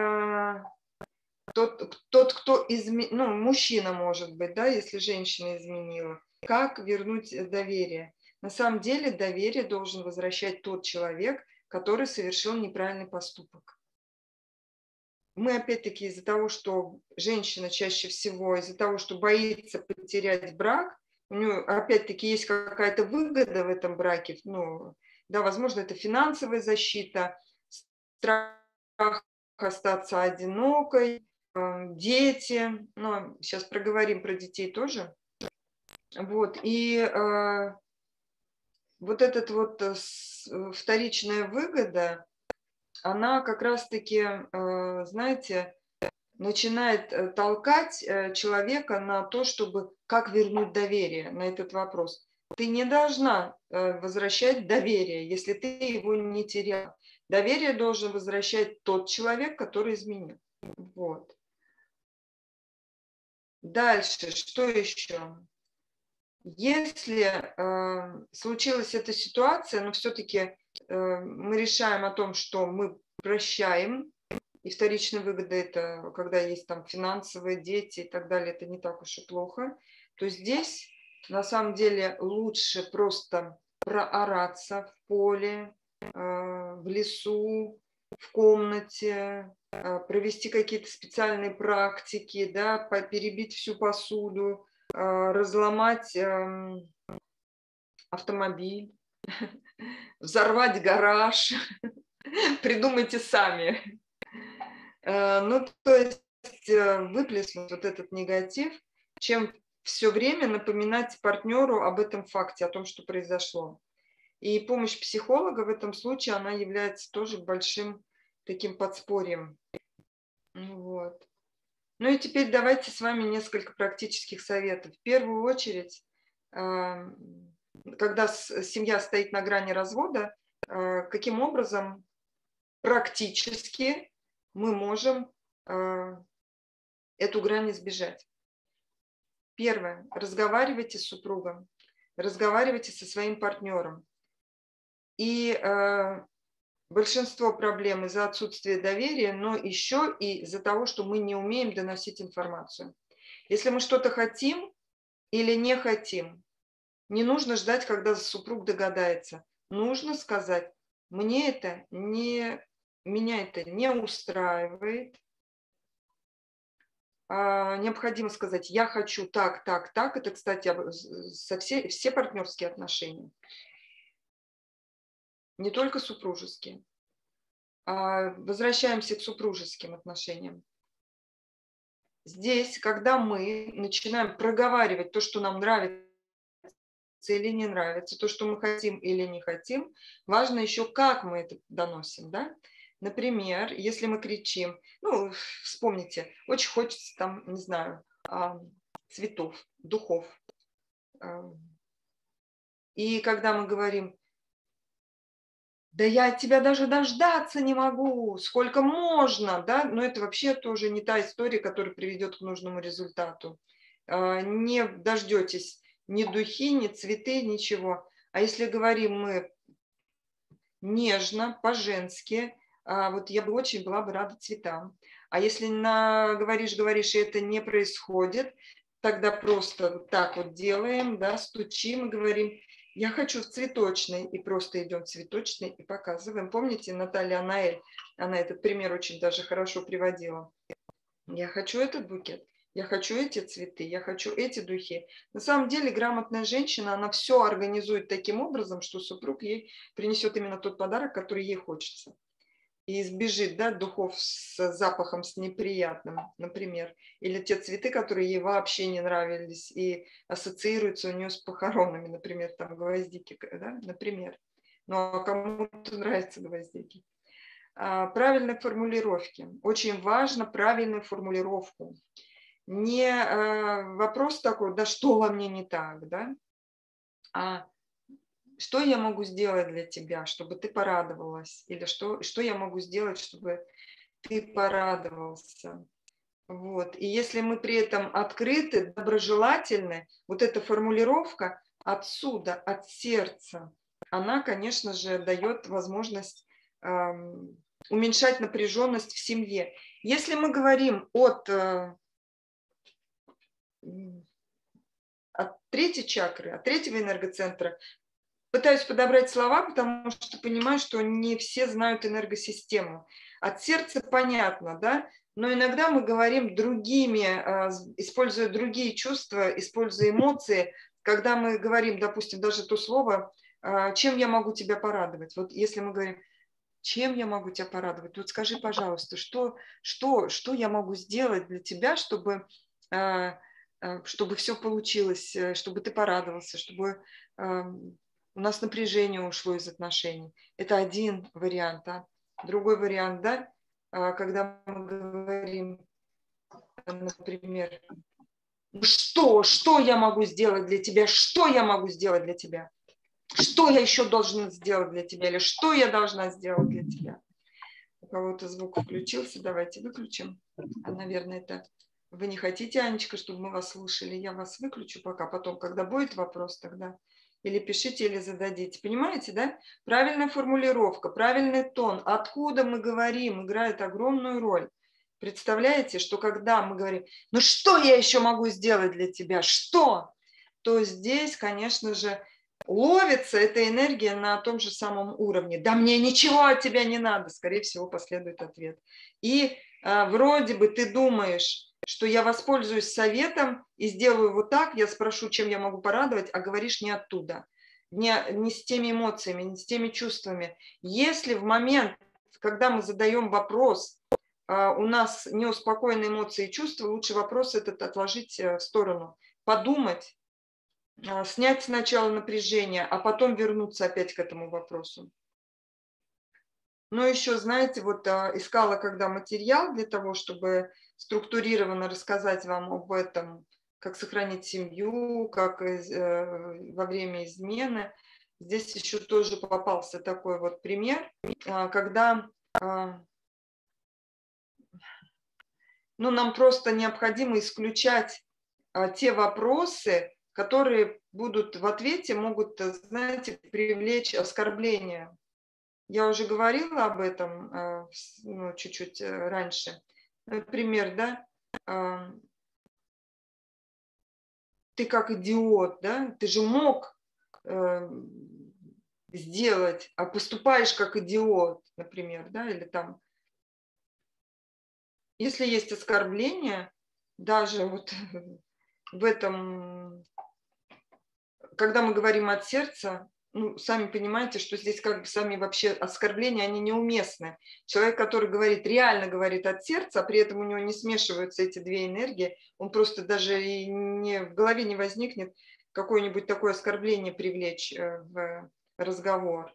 S1: тот, кто изменил, мужчина может быть, да, если женщина изменила. Как вернуть доверие? На самом деле доверие должен возвращать тот человек, который совершил неправильный поступок. Мы опять-таки из-за того, что женщина чаще всего, из-за того, что боится потерять брак, у нее опять-таки есть какая-то выгода в этом браке, да, возможно, это финансовая защита, страх остаться одинокой, дети, сейчас проговорим про детей тоже. И вот эта вот вторичная выгода, она как раз-таки, знаете, начинает толкать человека на то, чтобы как вернуть доверие на этот вопрос. Ты не должна возвращать доверие, если ты его не терял. Доверие должен возвращать тот человек, который изменил. Вот. Дальше, что еще? Если случилась эта ситуация, но все-таки мы решаем о том, что мы прощаем, и вторичная выгода – это когда есть там финансовые, дети и так далее, это не так уж и плохо, то здесь на самом деле лучше просто проораться в поле, в лесу, в комнате, провести какие-то специальные практики, да, перебить всю посуду, разломать автомобиль, взорвать гараж, придумайте сами. Ну, то есть выплеснуть вот этот негатив, чем все время напоминать партнеру об этом факте, о том, что произошло. И помощь психолога в этом случае, она является тоже большим таким подспорьем. Вот. Ну и теперь давайте с вами несколько практических советов. В первую очередь, когда семья стоит на грани развода, каким образом практически мы можем эту грань избежать. Первое. Разговаривайте с супругом, разговаривайте со своим партнером. И большинство проблем из-за отсутствия доверия, но еще и из-за того, что мы не умеем доносить информацию. Если мы что-то хотим или не хотим, не нужно ждать, когда супруг догадается. Нужно сказать, меня это не устраивает. Необходимо сказать, я хочу так, так, так. Это, кстати, все партнерские отношения. Не только супружеские. Возвращаемся к супружеским отношениям. Здесь, когда мы начинаем проговаривать то, что нам нравится или не нравится, то, что мы хотим или не хотим, важно еще, как мы это доносим, да? Например, если мы кричим, ну, вспомните, очень хочется там, не знаю, цветов, духов. И когда мы говорим, да я от тебя даже дождаться не могу, сколько можно, да, но это вообще тоже не та история, которая приведет к нужному результату. Не дождетесь ни духи, ни цветы, ничего. А если говорим мы нежно, по-женски, вот я бы очень была бы рада цветам. А если говоришь, и это не происходит, тогда просто вот так вот делаем, да, стучим и говорим, я хочу в цветочный, и просто идем в цветочный и показываем. Помните, Наталья Анаэль, она этот пример очень даже хорошо приводила. Я хочу этот букет, я хочу эти цветы, я хочу эти духи. На самом деле грамотная женщина, она все организует таким образом, что супруг ей принесет именно тот подарок, который ей хочется. И избежит, да, духов с запахом, с неприятным, например. Или те цветы, которые ей вообще не нравились и ассоциируются у нее с похоронами, например, там гвоздики, да, например. Но кому-то нравятся гвоздики. Правильной формулировки. Очень важно правильную формулировку. Не вопрос такой, да что во мне не так, да, а что я могу сделать для тебя, чтобы ты порадовалась, или что я могу сделать, чтобы ты порадовался. Вот. И если мы при этом открыты, доброжелательны, вот эта формулировка отсюда, от сердца, она, конечно же, дает возможность уменьшать напряженность в семье. Если мы говорим от третьей чакры, от третьего энергоцентра, пытаюсь подобрать слова, потому что понимаю, что не все знают энергосистему. От сердца понятно, да? Но иногда мы говорим другими, используя другие чувства, используя эмоции, когда мы говорим, допустим, даже то слово, чем я могу тебя порадовать. Вот если мы говорим, чем я могу тебя порадовать, вот скажи, пожалуйста, что я могу сделать для тебя, чтобы все получилось, чтобы ты порадовался, чтобы у нас напряжение ушло из отношений. Это один вариант. Другой вариант, да, когда мы говорим, например, что я могу сделать для тебя, что я могу сделать для тебя, что я еще должен сделать для тебя, или что я должна сделать для тебя. У кого-то звук включился, давайте выключим. Наверное, это вы не хотите, Анечка, чтобы мы вас слушали, я вас выключу пока, потом, когда будет вопрос, тогда или пишите, или зададите. Понимаете, да? Правильная формулировка, правильный тон, откуда мы говорим, играет огромную роль. Представляете, что когда мы говорим, ну что я еще могу сделать для тебя, что? То здесь, конечно же, ловится эта энергия на том же самом уровне. Да мне ничего от тебя не надо, скорее всего, последует ответ. И вроде бы ты думаешь, что я воспользуюсь советом и сделаю вот так, я спрошу, чем я могу порадовать, а говоришь не оттуда, не с теми эмоциями, не с теми чувствами. Если в момент, когда мы задаем вопрос, у нас неуспокоенные эмоции и чувства, лучше вопрос этот отложить в сторону, подумать, снять сначала напряжение, а потом вернуться опять к этому вопросу. Но еще, знаете, вот искала когда материал для того, чтобы структурированно рассказать вам об этом, как сохранить семью, как во время измены. Здесь еще тоже попался такой вот пример, когда нам просто необходимо исключать те вопросы, которые будут в ответе, могут, знаете, привлечь оскорбление. Я уже говорила об этом чуть-чуть раньше. Например, да, ты как идиот, да, ты же мог сделать, а поступаешь как идиот, например, да, или там. Если есть оскорбление, даже вот в этом, когда мы говорим от сердца, сами понимаете, что здесь как бы сами вообще оскорбления, они неуместны. Человек, который говорит, реально говорит от сердца, а при этом у него не смешиваются эти две энергии, он просто даже и в голове не возникнет какое-нибудь такое оскорбление привлечь в разговор.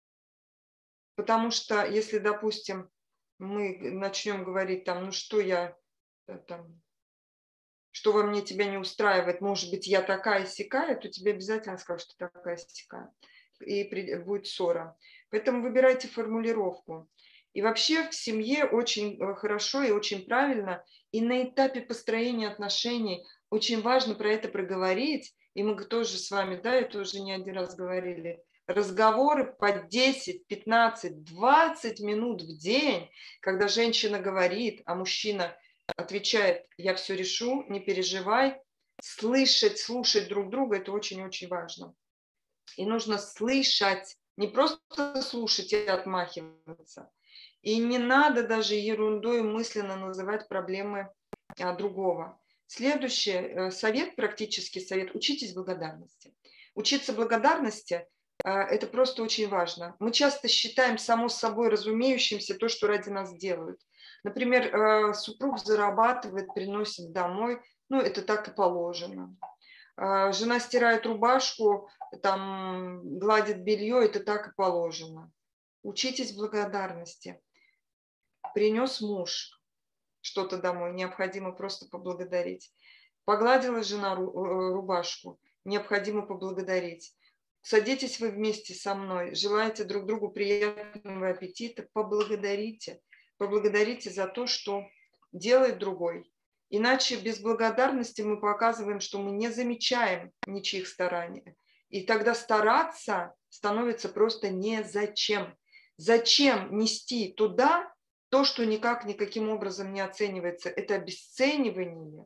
S1: Потому что если, допустим, мы начнем говорить там, что я там, что во мне тебя не устраивает, может быть, я такая-сякая, то тебе обязательно скажут, что такая-сякая. И будет ссора. Поэтому выбирайте формулировку. И вообще в семье очень хорошо и очень правильно, и на этапе построения отношений очень важно про это проговорить. И мы тоже с вами, да, это уже не один раз говорили, разговоры по 10, 15, 20 минут в день, когда женщина говорит, а мужчина отвечает, я все решу, не переживай. Слышать, слушать друг друга – это очень-очень важно. И нужно слышать, не просто слушать и отмахиваться. И не надо даже ерундой мысленно называть проблемы другого. Следующий совет, практический совет – учитесь благодарности. Учиться благодарности – это просто очень важно. Мы часто считаем само собой разумеющимся то, что ради нас делают. Например, супруг зарабатывает, приносит домой, это так и положено. Жена стирает рубашку, там, гладит белье, это так и положено. Учитесь благодарности. Принес муж что-то домой, необходимо просто поблагодарить. Погладила жена рубашку, необходимо поблагодарить. Садитесь вы вместе со мной, желаете друг другу приятного аппетита, поблагодарите. Поблагодарите за то, что делает другой. Иначе без благодарности мы показываем, что мы не замечаем ничьих стараний. И тогда стараться становится просто незачем. Зачем нести туда то, что никаким образом не оценивается? Это обесценивание.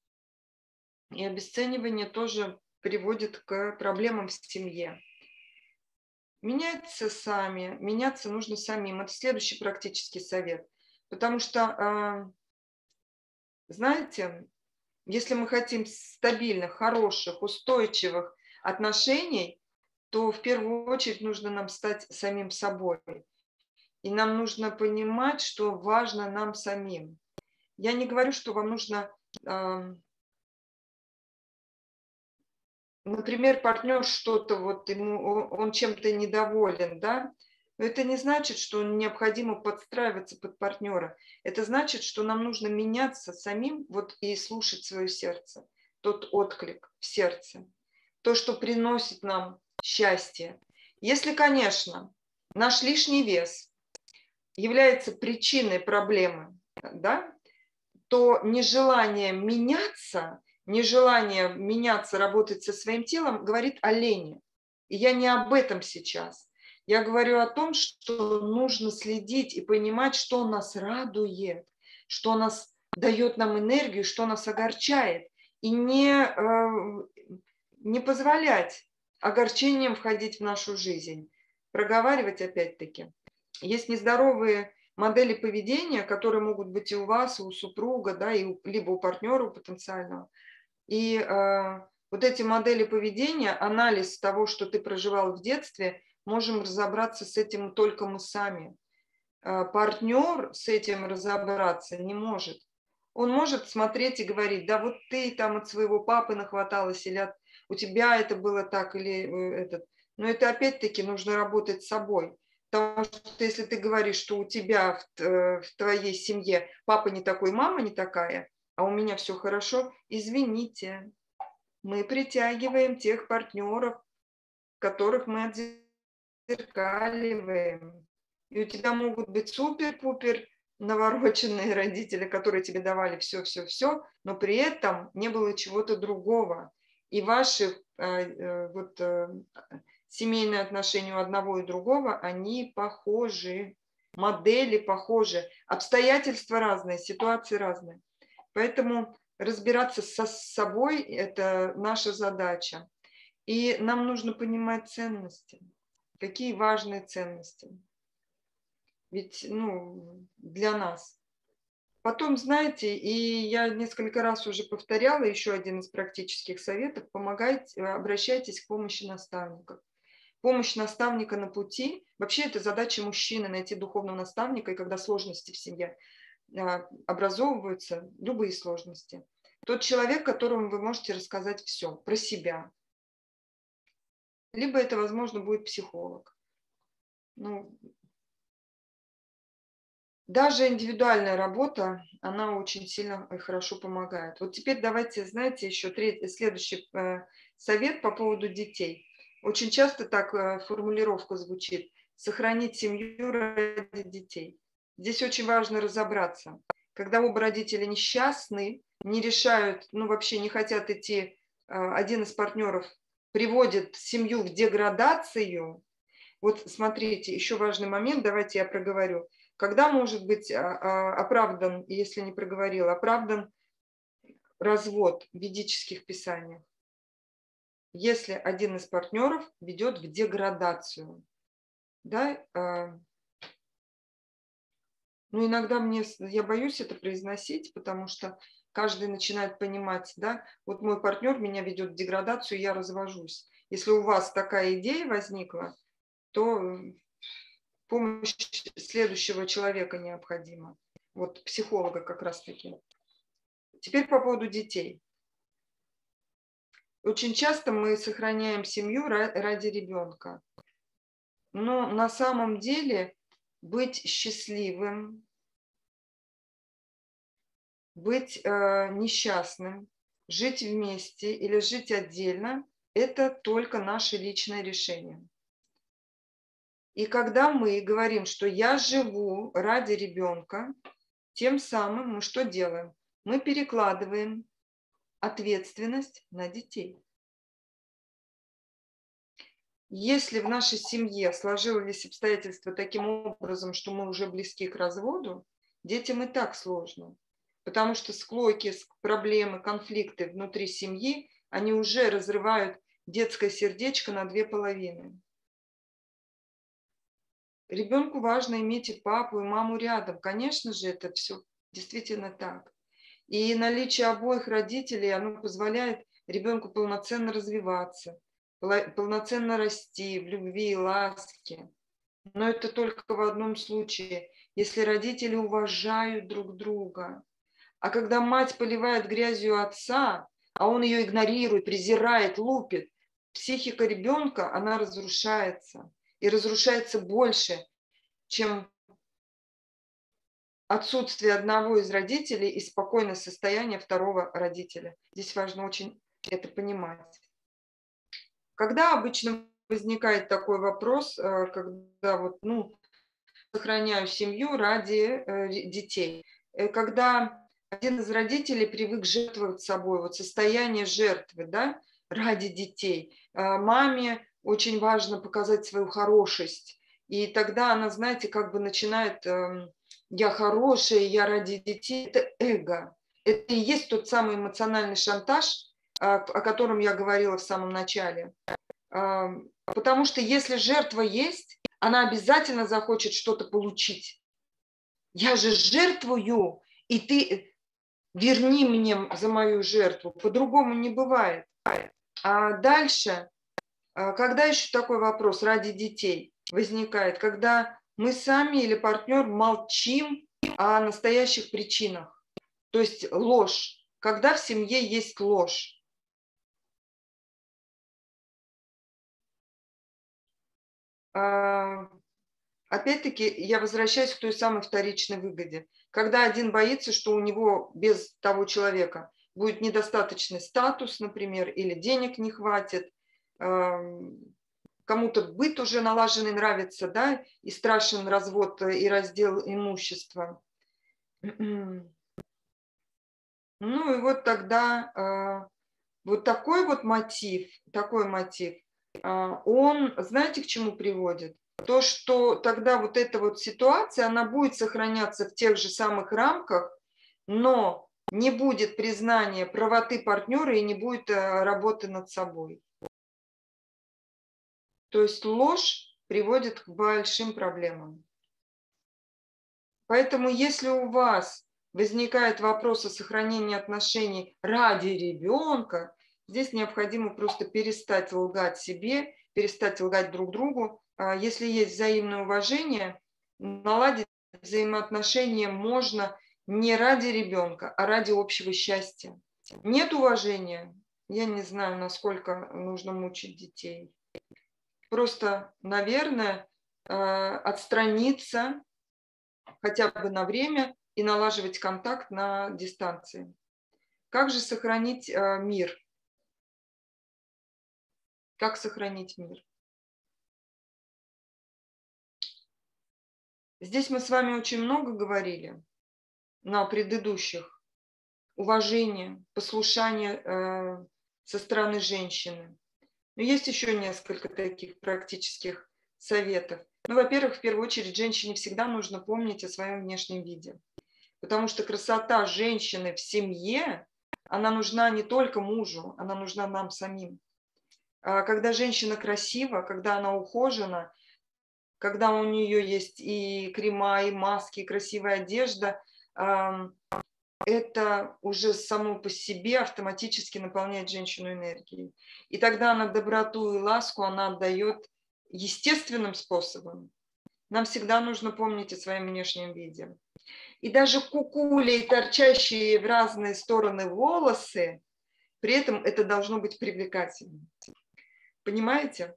S1: И обесценивание тоже приводит к проблемам в семье. Меняться сами, меняться нужно самим. Это следующий практический совет. Потому что, знаете, если мы хотим стабильных, хороших, устойчивых отношений, то в первую очередь нужно нам стать самим собой. И нам нужно понимать, что важно нам самим. Я не говорю, что вам нужно, например, партнер что-то, он чем-то недоволен, да, но это не значит, что необходимо подстраиваться под партнера. Это значит, что нам нужно меняться самим и слушать свое сердце, тот отклик в сердце, то, что приносит нам счастье. Если, конечно, наш лишний вес является причиной проблемы, да, то нежелание меняться, работать со своим телом говорит о лени. И я не об этом сейчас. Я говорю о том, что нужно следить и понимать, что нас радует, что нас дает нам энергию, что нас огорчает. И не позволять огорчениям входить в нашу жизнь. Проговаривать опять-таки. Есть нездоровые модели поведения, которые могут быть и у вас, и у супруга, да, либо у партнера потенциального. И вот эти модели поведения, анализ того, что ты проживал в детстве, можем разобраться с этим только мы сами. Партнер с этим разобраться не может. Он может смотреть и говорить, да вот ты там от своего папы нахваталась, или у тебя это было так, или этот. Но это опять-таки нужно работать с собой. Потому что если ты говоришь, что у тебя в твоей семье папа не такой, мама не такая, а у меня все хорошо, извините, мы притягиваем тех партнеров, которых мы отзеркаливаем. И у тебя могут быть супер-пупер навороченные родители, которые тебе давали все-все-все, но при этом не было чего-то другого. И ваши семейные отношения у одного и другого, они похожи, модели похожи, обстоятельства разные, ситуации разные. Поэтому разбираться с собой – это наша задача. И нам нужно понимать ценности. Какие важные ценности. Ведь, для нас. Потом, знаете, и я несколько раз уже повторяла, еще один из практических советов, обращайтесь к помощи наставников. Помощь наставника на пути. Вообще это задача мужчины, найти духовного наставника, и когда сложности в семье образовываются, любые сложности. Тот человек, которому вы можете рассказать все про себя. Либо это, возможно, будет психолог. Даже индивидуальная работа, она очень сильно и хорошо помогает. Вот теперь давайте, знаете, еще следующий совет по поводу детей. Очень часто так формулировка звучит: сохранить семью ради детей. Здесь очень важно разобраться. Когда оба родителя несчастны, не решают, вообще не хотят идти, один из партнеров приводит семью в деградацию. Вот смотрите, еще важный момент, давайте я проговорю. Когда может быть оправдан, если не проговорил, оправдан развод в ведических писаниях? Если один из партнеров ведет в деградацию. Да? Иногда я боюсь это произносить, потому что каждый начинает понимать, да, вот мой партнер меня ведет в деградацию, я развожусь. Если у вас такая идея возникла, то помощь следующего человека необходима. Вот психолога как раз-таки. Теперь по поводу детей. Очень часто мы сохраняем семью ради ребенка. Но на самом деле быть счастливым, быть несчастным, жить вместе или жить отдельно – это только наше личное решение. И когда мы говорим, что я живу ради ребенка, тем самым мы что делаем? Мы перекладываем ответственность на детей. Если в нашей семье сложились обстоятельства таким образом, что мы уже близки к разводу, детям и так сложно. Потому что склоки, проблемы, конфликты внутри семьи, они уже разрывают детское сердечко на две половины. Ребенку важно иметь и папу, и маму рядом. Конечно же, это все действительно так. И наличие обоих родителей, оно позволяет ребенку полноценно развиваться, полноценно расти в любви и ласке. Но это только в одном случае, если родители уважают друг друга. А когда мать поливает грязью отца, а он ее игнорирует, презирает, лупит, психика ребенка, она разрушается. И разрушается больше, чем отсутствие одного из родителей и спокойное состояние второго родителя. Здесь важно очень это понимать. Когда обычно возникает такой вопрос, когда сохраняю семью ради детей, когда один из родителей привык жертвовать собой, состояние жертвы, да, ради детей. Маме очень важно показать свою хорошесть. И тогда она, знаете, как бы начинает «я хорошая, я ради детей». Это эго. Это и есть тот самый эмоциональный шантаж, о котором я говорила в самом начале. Потому что если жертва есть, она обязательно захочет что-то получить. Я же жертвую, и ты верни мне за мою жертву. По-другому не бывает. А дальше, когда еще такой вопрос ради детей возникает, когда мы сами или партнер молчим о настоящих причинах, то есть ложь, когда в семье есть ложь. Опять-таки, я возвращаюсь к той самой вторичной выгоде. Когда один боится, что у него без того человека будет недостаточный статус, например, или денег не хватит, кому-то быт уже налаженный нравится, да, и страшен развод и раздел имущества. Ну и вот тогда вот такой мотив, он, знаете, к чему приводит? То, что тогда вот эта вот ситуация, она будет сохраняться в тех же самых рамках, но не будет признания правоты партнера и не будет работы над собой. То есть ложь приводит к большим проблемам. Поэтому если у вас возникает вопрос о сохранении отношений ради ребенка, здесь необходимо просто перестать лгать себе, перестать лгать друг другу. Если есть взаимное уважение, наладить взаимоотношения можно не ради ребенка, а ради общего счастья. Нет уважения, я не знаю, насколько нужно мучить детей. Просто, наверное, отстраниться хотя бы на время и налаживать контакт на дистанции. Как же сохранить мир? Как сохранить мир? Здесь мы с вами очень много говорили на предыдущих. Уважение, послушание со стороны женщины. Но есть еще несколько таких практических советов. Ну, во-первых, в первую очередь, женщине всегда нужно помнить о своем внешнем виде. Потому что красота женщины в семье, она нужна не только мужу, она нужна нам самим. Когда женщина красива, когда она ухожена, когда у нее есть и крема, и маски, и красивая одежда, это уже само по себе автоматически наполняет женщину энергией. И тогда она доброту и ласку она отдает естественным способом. Нам всегда нужно помнить о своем внешнем виде. И даже кукули и торчащие в разные стороны волосы, при этом это должно быть привлекательно. Понимаете?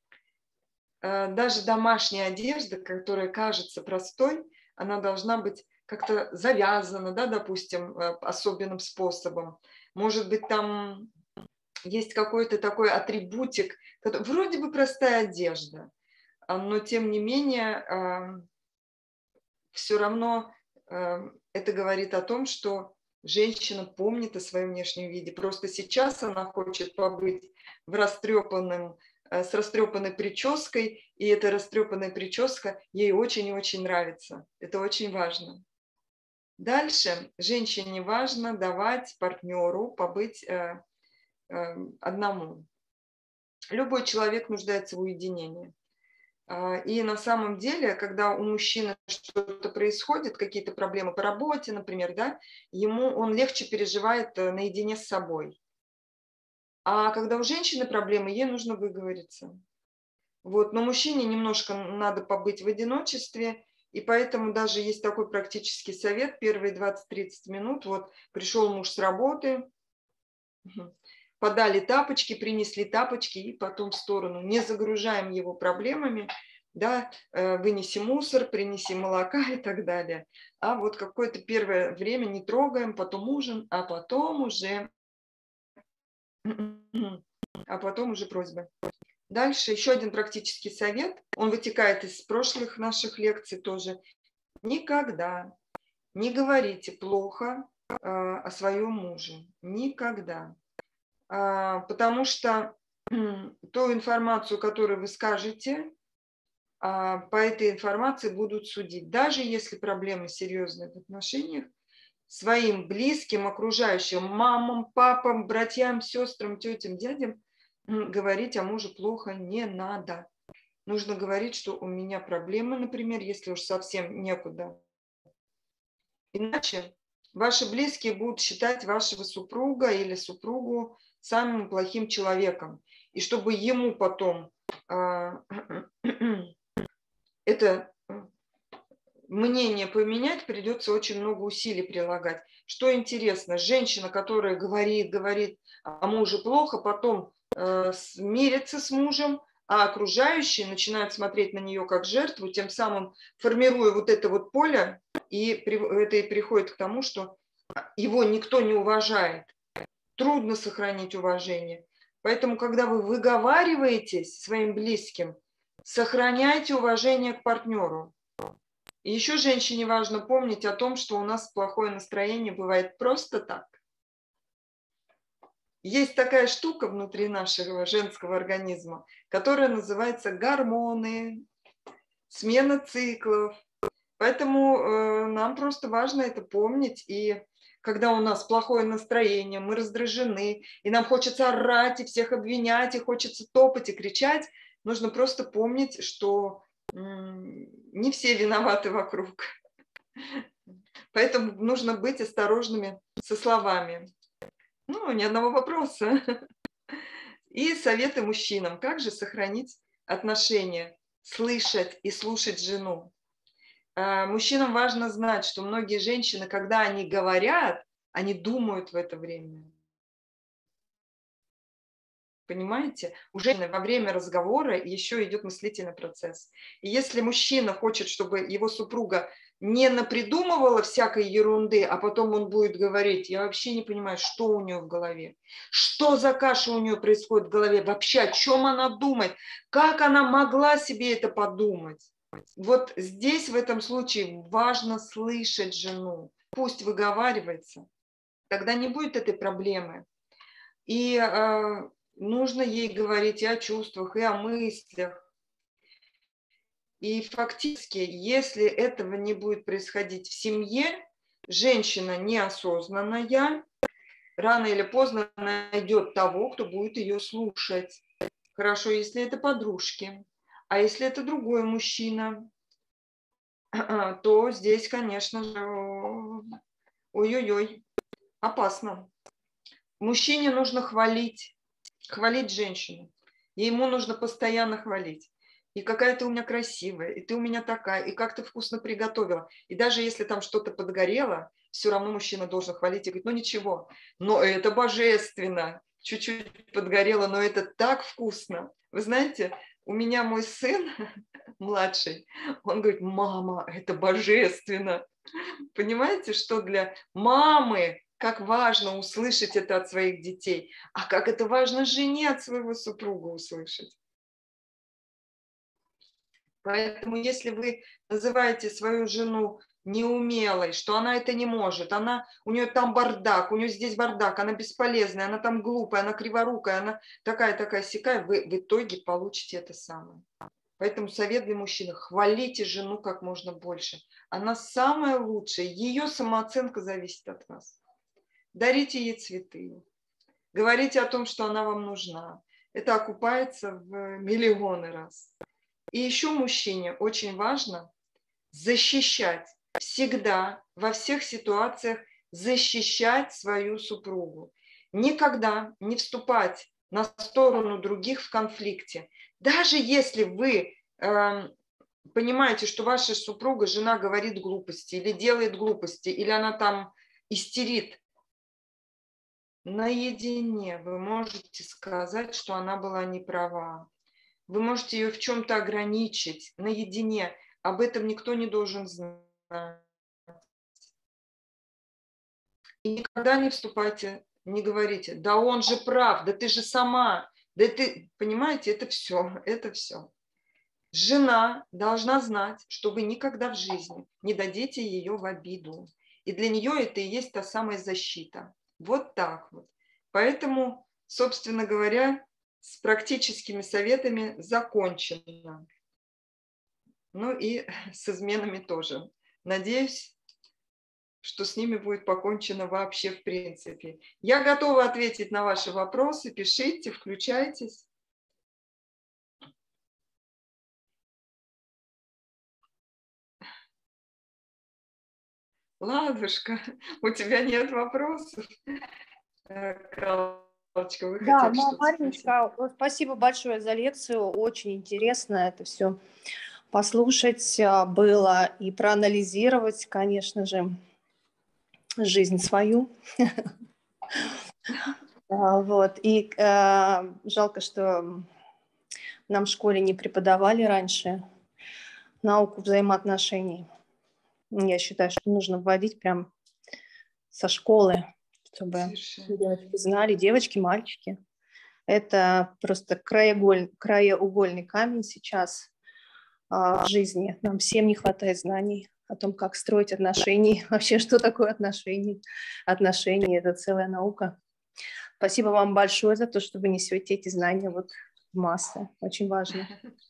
S1: Даже домашняя одежда, которая кажется простой, она должна быть как-то завязана, да, допустим, особенным способом. Может быть, там есть какой-то такой атрибутик, вроде бы простая одежда, но тем не менее все равно это говорит о том, что женщина помнит о своем внешнем виде. Просто сейчас она хочет побыть с растрепанной прической, и эта растрепанная прическа ей очень и очень нравится. Это очень важно. Дальше женщине важно давать партнеру побыть одному. Любой человек нуждается в уединении. И на самом деле, когда у мужчины что-то происходит, какие-то проблемы по работе, например, да, он легче переживает наедине с собой. А когда у женщины проблемы, ей нужно выговориться. Вот. Но мужчине немножко надо побыть в одиночестве, и поэтому даже есть такой практический совет, первые 20-30 минут, вот пришел муж с работы, подали тапочки, принесли тапочки и потом в сторону. Не загружаем его проблемами, да, вынеси мусор, принеси молока и так далее. А вот какое-то первое время не трогаем, потом ужин, а потом уже просьбы. Дальше еще один практический совет, он вытекает из прошлых наших лекций тоже. Никогда не говорите плохо о своем муже. Никогда. Потому что ту информацию, которую вы скажете, по этой информации будут судить. Даже если проблемы серьезные в отношениях, своим близким, окружающим, мамам, папам, братьям, сестрам, тетям, дядям говорить о муже плохо не надо. Нужно говорить, что у меня проблемы, например, если уж совсем некуда. Иначе ваши близкие будут считать вашего супруга или супругу самым плохим человеком. И чтобы ему потом это мнение поменять, придется очень много усилий прилагать. Что интересно, женщина, которая говорит о муже плохо, потом мирится с мужем, а окружающие начинают смотреть на нее как жертву, тем самым формируя вот это вот поле, и это и приходит к тому, что его никто не уважает. Трудно сохранить уважение. Поэтому, когда вы выговариваетесь своим близким, сохраняйте уважение к партнеру. И еще женщине важно помнить о том, что у нас плохое настроение бывает просто так. Есть такая штука внутри нашего женского организма, которая называется гормоны, смена циклов. Поэтому нам просто важно это помнить. И когда у нас плохое настроение, мы раздражены, и нам хочется орать, и всех обвинять, и хочется топать и кричать, нужно просто помнить, что не все виноваты вокруг. Поэтому нужно быть осторожными со словами. Ну, ни одного вопроса. И советы мужчинам. Как же сохранить отношения, слышать и слушать жену? Мужчинам важно знать, что многие женщины, когда они говорят, они думают в это время. Понимаете? У женщины во время разговора еще идет мыслительный процесс. И если мужчина хочет, чтобы его супруга не напридумывала всякой ерунды, а потом он будет говорить, я вообще не понимаю, что у нее в голове, что за каша у нее происходит в голове, вообще о чем она думает, как она могла себе это подумать. Вот здесь в этом случае важно слышать жену, пусть выговаривается, тогда не будет этой проблемы. И нужно ей говорить и о чувствах, и о мыслях. И фактически, если этого не будет происходить в семье, женщина неосознанная рано или поздно найдет того, кто будет ее слушать. Хорошо, если это подружки. А если это другой мужчина, то здесь, конечно же, ой-ой-ой, опасно. Мужчине нужно хвалить женщину. И ему нужно постоянно хвалить. И какая ты у меня красивая, и ты у меня такая, и как ты вкусно приготовила. И даже если там что-то подгорело, все равно мужчина должен хвалить и говорить, ну ничего, но это божественно. Чуть-чуть подгорело, но это так вкусно. Вы знаете, у меня мой сын младший, он говорит, мама, это божественно. Понимаете, что для мамы как важно услышать это от своих детей, а как это важно жене от своего супруга услышать. Поэтому если вы называете свою жену неумелой, что она это не может, у нее там бардак, у нее здесь бардак, она бесполезная, она там глупая, она криворукая, она такая сякая, вы в итоге получите это самое. Поэтому совет для мужчин – хвалите жену как можно больше. Она самая лучшая, ее самооценка зависит от вас. Дарите ей цветы, говорите о том, что она вам нужна. Это окупается в миллионы раз. И еще мужчине очень важно защищать всегда, во всех ситуациях защищать свою супругу. Никогда не вступать на сторону других в конфликте. Даже если вы понимаете, что ваша супруга, жена говорит глупости или делает глупости, или она там истерит, наедине вы можете сказать, что она была не права. Вы можете ее в чем-то ограничить наедине. Об этом никто не должен знать. И никогда не вступайте, не говорите, да он же прав, да ты же сама, да ты, понимаете, это все, это все. Жена должна знать, что вы никогда в жизни не дадите ее в обиду. И для нее это и есть та самая защита. Вот так вот. Поэтому, собственно говоря, с практическими советами закончена. Ну и с изменами тоже. Надеюсь, что с ними будет покончено вообще в принципе. Я готова ответить на ваши вопросы. Пишите, включайтесь. Ладушка, у тебя нет вопросов? Галочка, вы
S2: Да,
S1: хотели что-то спросить?
S2: Мариночка, спасибо большое за лекцию. Очень интересно это все послушать было и проанализировать, конечно же, жизнь свою. Вот. И жалко, что нам в школе не преподавали раньше науку взаимоотношений. Я считаю, что нужно вводить прям со школы, чтобы девочки знали, девочки, мальчики. Это просто краеугольный камень сейчас в жизни. Нам всем не хватает знаний о том, как строить отношения, вообще, что такое отношения. Отношения – это целая наука. Спасибо вам большое за то, что вы несете эти знания вот в массы. Очень важно.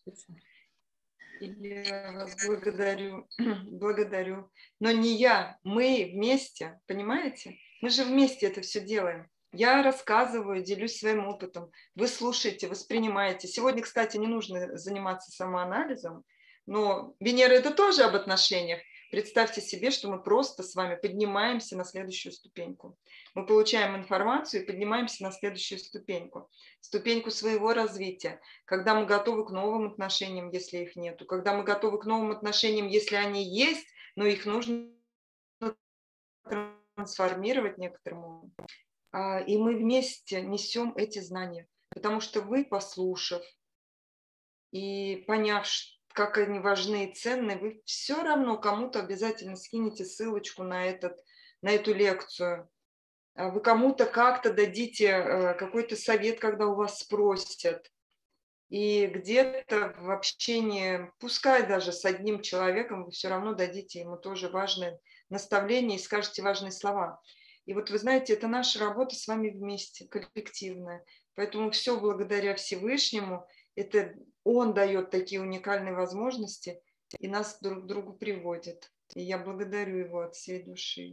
S1: Я вас благодарю, благодарю. Но не я, мы вместе, понимаете? Мы же вместе это все делаем. Я рассказываю, делюсь своим опытом. Вы слушаете, воспринимаете. Сегодня, кстати, не нужно заниматься самоанализом, но Венера – это тоже об отношениях. Представьте себе, что мы просто с вами поднимаемся на следующую ступеньку. Мы получаем информацию и поднимаемся на следующую ступеньку. Ступеньку своего развития, когда мы готовы к новым отношениям, если их нету, когда мы готовы к новым отношениям, если они есть, но их нужно трансформировать некоторым образом. И мы вместе несем эти знания, потому что вы, послушав и поняв, как они важны и ценны, вы все равно кому-то обязательно скинете ссылочку на эту лекцию. Вы кому-то как-то дадите какой-то совет, когда у вас спросят. И где-то в общении, пускай даже с одним человеком, вы все равно дадите ему тоже важное наставление и скажете важные слова. И вот вы знаете, это наша работа с вами вместе, коллективная. Поэтому все благодаря Всевышнему. Это Он дает такие уникальные возможности и нас друг к другу приводит. И я благодарю Его от всей души.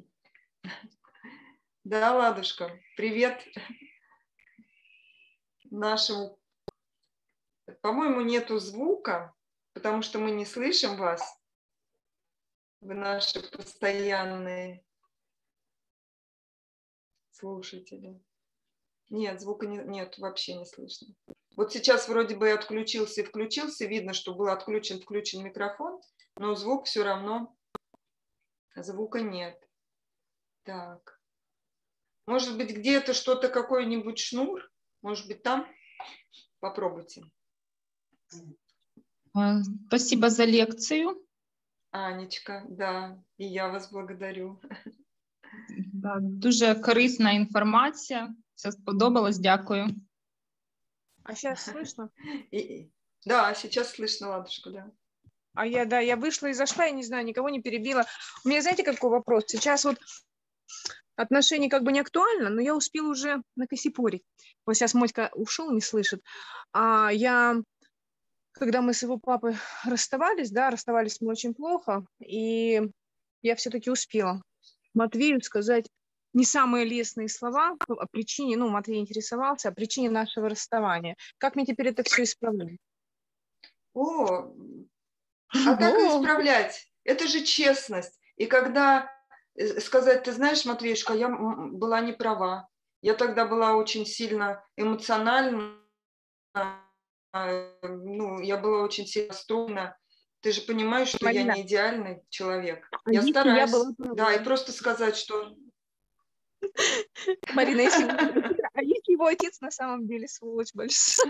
S1: Да, Ладушка, привет нашему. По-моему, нету звука, потому что мы не слышим вас. Вы наши постоянные слушатели. Нет, звука нет, вообще не слышно. Вот сейчас вроде бы отключился и включился. Видно, что был включен микрофон, но звук все равно, звука нет. Так. Может быть, где-то что-то, какой-нибудь шнур? Может быть, там? Попробуйте.
S3: Спасибо за лекцию.
S1: Анечка, да, и я вас благодарю.
S3: Да, дуже корисна інформація. Все сподобалось, дякую.
S4: А сейчас слышно?
S1: Да, сейчас слышно, Ладушка, да.
S4: Я вышла и зашла, я не знаю, никого не перебила. У меня, знаете, какой вопрос? Сейчас вот отношения как бы не актуально, но я успела уже накосипорить. Вот сейчас Мотька ушел, не слышит. Когда мы с его папой расставались мы очень плохо, и я все-таки успела Матвею сказать не самые лестные слова о причине, Матвей интересовался, о причине нашего расставания. Как мне теперь это все исправлять?
S1: А как исправлять? Это же честность. И когда сказать, ты знаешь, Матвеюшка, я была не права. Я тогда была очень сильно эмоциональна, я была очень сильно расстроена. Ты же понимаешь, что Марина, я не идеальный человек. Я стараюсь, и просто сказать, что...
S4: Марина, если его отец на самом деле сволочь большая?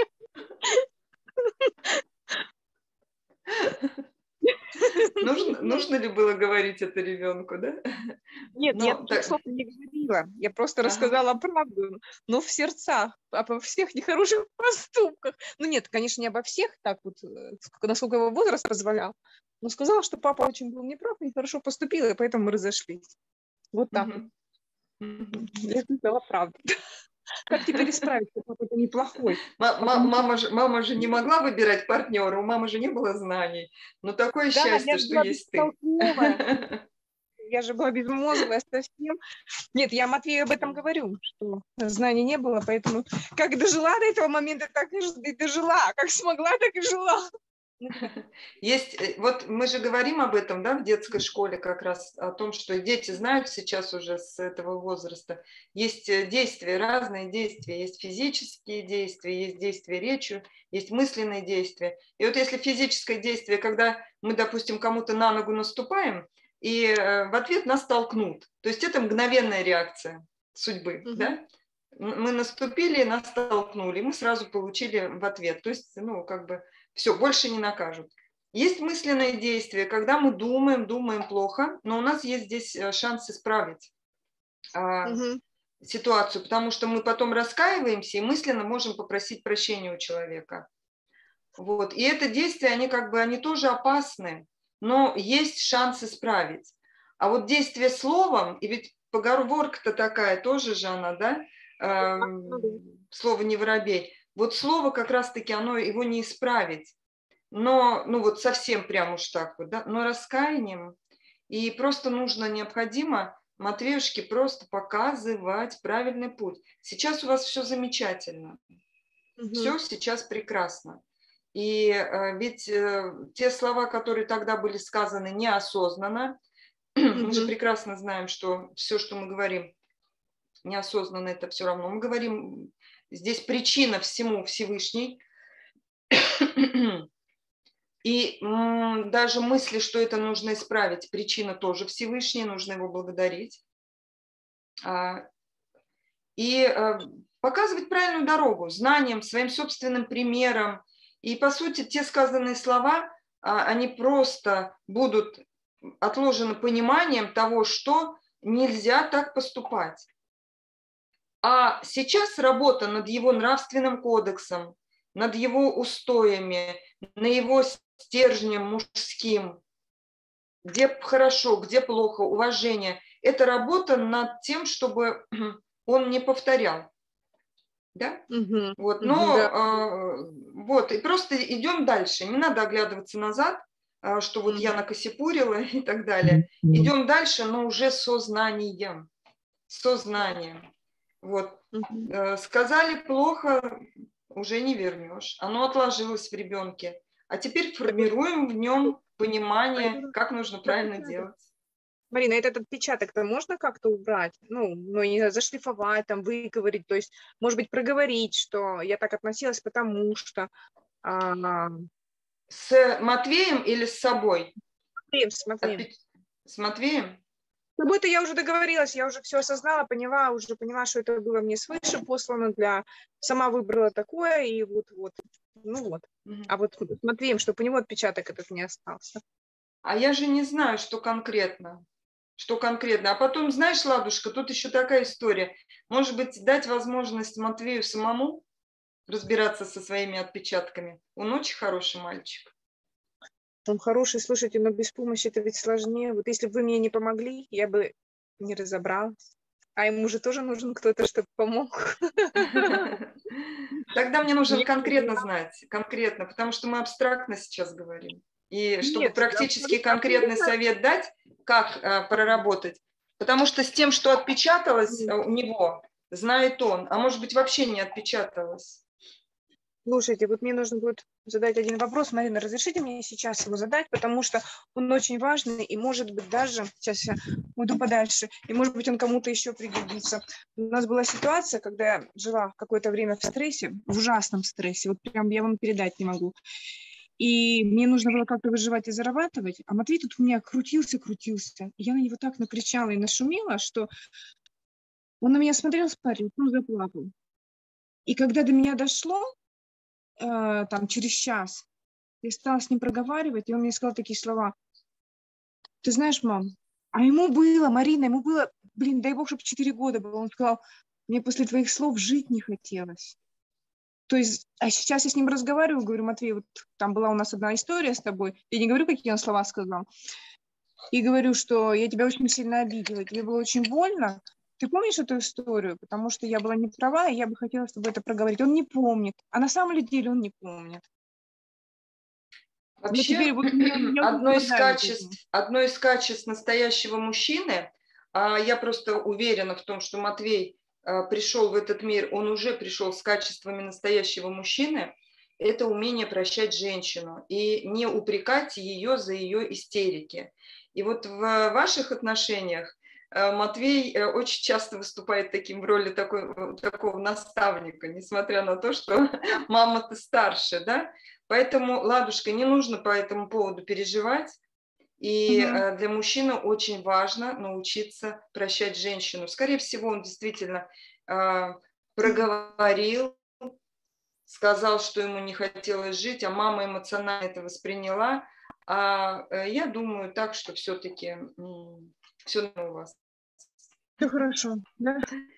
S1: Нужно ли было говорить это ребенку, да?
S4: Нет, я таких слов не говорила. Я просто рассказала правду, но в сердцах, обо всех нехороших поступках. Нет, конечно, не обо всех, так вот, насколько его возраст позволял, но сказала, что папа очень был неправ, нехорошо поступил, и поэтому мы разошлись. Вот так вот. Я сказала правду. Как теперь исправить, папа, это неплохой?
S1: Мама же не могла выбирать партнера, у мамы же не было знаний. Но такое
S4: Да,
S1: счастье,
S4: я же
S1: что
S4: была
S1: есть ты.
S4: бестолковая. Я же была безмозглая совсем. Нет, я Матвею об этом говорю, что знаний не было, поэтому как дожила до этого момента, так и дожила. Как смогла, так и жила.
S1: Есть, вот мы же говорим об этом, да, в детской школе как раз, о том, что дети знают сейчас уже с этого возраста. Есть действия, разные действия. Есть физические действия, есть действия речью, есть мысленные действия. И вот если физическое действие, когда мы, допустим, кому-то на ногу наступаем, и в ответ нас толкнут. То есть это мгновенная реакция судьбы, да? Мы наступили, нас толкнули, мы сразу получили в ответ. То есть, ну, как бы все, больше не накажут. Есть мысленное действие, когда мы думаем плохо, но у нас есть здесь шанс исправить ситуацию, потому что мы потом раскаиваемся и мысленно можем попросить прощения у человека. Вот. И это действия, они тоже опасны, но есть шанс исправить. А вот действие словом, и ведь поговорка-то такая тоже же она, да, слово не воробей. Вот слово как раз-таки, его не исправить. Но, ну вот совсем прям уж так вот, да, но раскаянием. И просто необходимо Матвеюшке просто показывать правильный путь. Сейчас у вас все замечательно. Все сейчас прекрасно. И ведь те слова, которые тогда были сказаны неосознанно, мы же прекрасно знаем, что все, что мы говорим неосознанно, это все равно. Мы говорим, здесь причина всему Всевышний. И даже мысли, что это нужно исправить, причина тоже Всевышний, нужно его благодарить. И показывать правильную дорогу, знанием, своим собственным примером. И, по сути, те сказанные слова, они просто будут отложены пониманием того, что нельзя так поступать. А сейчас работа над его нравственным кодексом, над его устоями, на его стержнем мужским, где хорошо, где плохо, уважение. Это работа над тем, чтобы он не повторял. Да? Вот, но вот, и просто идем дальше. Не надо оглядываться назад, что вот я накосипурила и так далее. Идем дальше, но уже со знанием. Со знанием. Вот. Сказали плохо, уже не вернешь. Оно отложилось в ребенке. А теперь формируем в нем понимание, как нужно правильно делать.
S4: Марина, этот отпечаток-то можно как-то убрать? Ну, не знаю, зашлифовать, там, выговорить, то есть, может быть, проговорить, что я так относилась, потому что...
S1: С Матвеем или с собой?
S4: С Матвеем.
S1: С Матвеем?
S4: С собой-то я уже договорилась, я уже все осознала, поняла, что это было мне свыше послано, сама выбрала такое, и вот. Ну вот. А вот с Матвеем, чтобы у него отпечаток этот не остался.
S1: А я же не знаю, что конкретно. А потом, знаешь, Ладушка, тут еще такая история. Может быть, дать возможность Матвею самому разбираться со своими отпечатками. Он очень хороший мальчик.
S4: Он хороший, слушайте, но без помощи это ведь сложнее. Вот если бы вы мне не помогли, я бы не разобралась. А ему же тоже нужен кто-то, чтобы помог.
S1: Тогда мне нужно конкретно знать, потому что мы абстрактно сейчас говорим. И чтобы практически конкретный совет дать, как проработать. Потому что с тем, что отпечаталось у него, знает он, а может быть вообще не отпечаталось.
S4: Слушайте, вот мне нужно будет задать один вопрос. Марина, разрешите мне сейчас его задать, потому что он очень важный, и может быть даже, сейчас я уйду подальше, и может быть он кому-то еще пригодится. У нас была ситуация, когда я жила какое-то время в стрессе, в ужасном стрессе, вот прям я вам передать не могу. И мне нужно было как-то выживать и зарабатывать, а Матвей тут у меня крутился. И я на него так накричала и нашумела, что он на меня смотрел с парнем, он заплакал. И когда до меня дошло, там через час, я стала с ним проговаривать, и он мне сказал такие слова: ты знаешь, мам, а Марина, ему было, дай бог, чтобы 4 года было. Он сказал: мне после твоих слов жить не хотелось. То есть, а сейчас я с ним разговариваю, говорю: Матвей, вот там была у нас одна история с тобой, я не говорю, какие он слова сказал, и говорю, что я тебя очень сильно обидела, тебе было очень больно, Ты помнишь эту историю? Потому что я была не права, и я бы хотела, чтобы это проговорить. Он не помнит, а на самом деле он не помнит. Но теперь
S1: Вообще,
S4: вот меня
S1: одно из
S4: страдает этим.
S1: качеств настоящего мужчины, я просто уверена в том, что Матвей пришел в этот мир, он уже пришел с качествами настоящего мужчины, это умение прощать женщину и не упрекать ее за ее истерики. И вот в ваших отношениях Матвей очень часто выступает в роли такого наставника, несмотря на то, что мама-то старше, да? Поэтому, Ладушка, не нужно по этому поводу переживать. И для мужчины очень важно научиться прощать женщину. Скорее всего, он действительно проговорил, сказал, что ему не хотелось жить, а мама эмоционально это восприняла. А я думаю так, что все-таки все у вас.
S4: Все хорошо, да?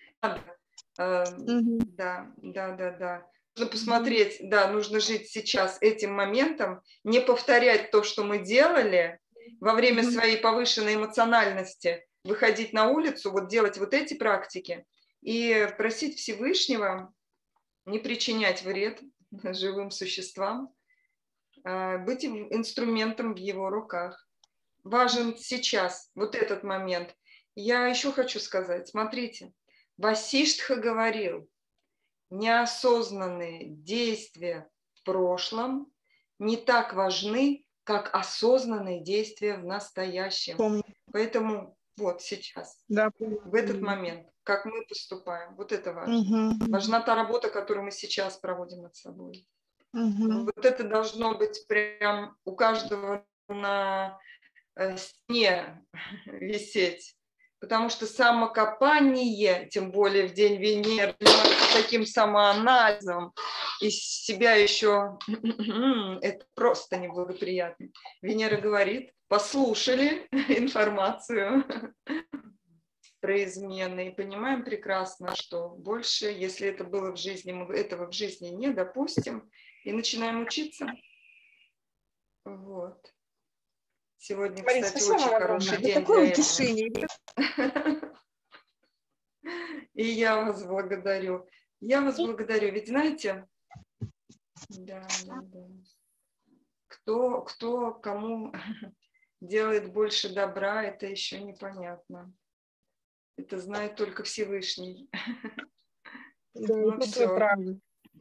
S1: Да. Нужно посмотреть, да, нужно жить сейчас этим моментом, не повторять то, что мы делали во время своей повышенной эмоциональности, выходить на улицу, вот делать вот эти практики и просить Всевышнего не причинять вред живым существам, быть инструментом в его руках. Важен сейчас вот этот момент. Я еще хочу сказать, смотрите, Васиштха говорил, неосознанные действия в прошлом не так важны, как осознанные действия в настоящем.
S4: Помню.
S1: Поэтому вот сейчас,
S4: да,
S1: в этот момент, как мы поступаем, вот это важно. Важна та работа, которую мы сейчас проводим над собой. Вот это должно быть прям у каждого на стене висеть. Потому что самокопание, тем более в день Венеры, с таким самоанализом, из себя еще, это просто неблагоприятно. Венера говорит, послушали информацию про измены и понимаем прекрасно, что больше, если это было в жизни, мы этого в жизни не допустим и начинаем учиться. Вот. Сегодня,
S4: Марин,
S1: кстати,
S4: спасибо
S1: очень
S4: вам
S1: хороший
S4: огромное.
S1: день
S4: Такое
S1: для
S4: утешение.
S1: И я вас благодарю. Ведь знаете, да. Кто кому делает больше добра, это еще непонятно. Это знает только Всевышний.
S4: Да,
S1: Ну,
S4: это
S1: все.
S4: правда.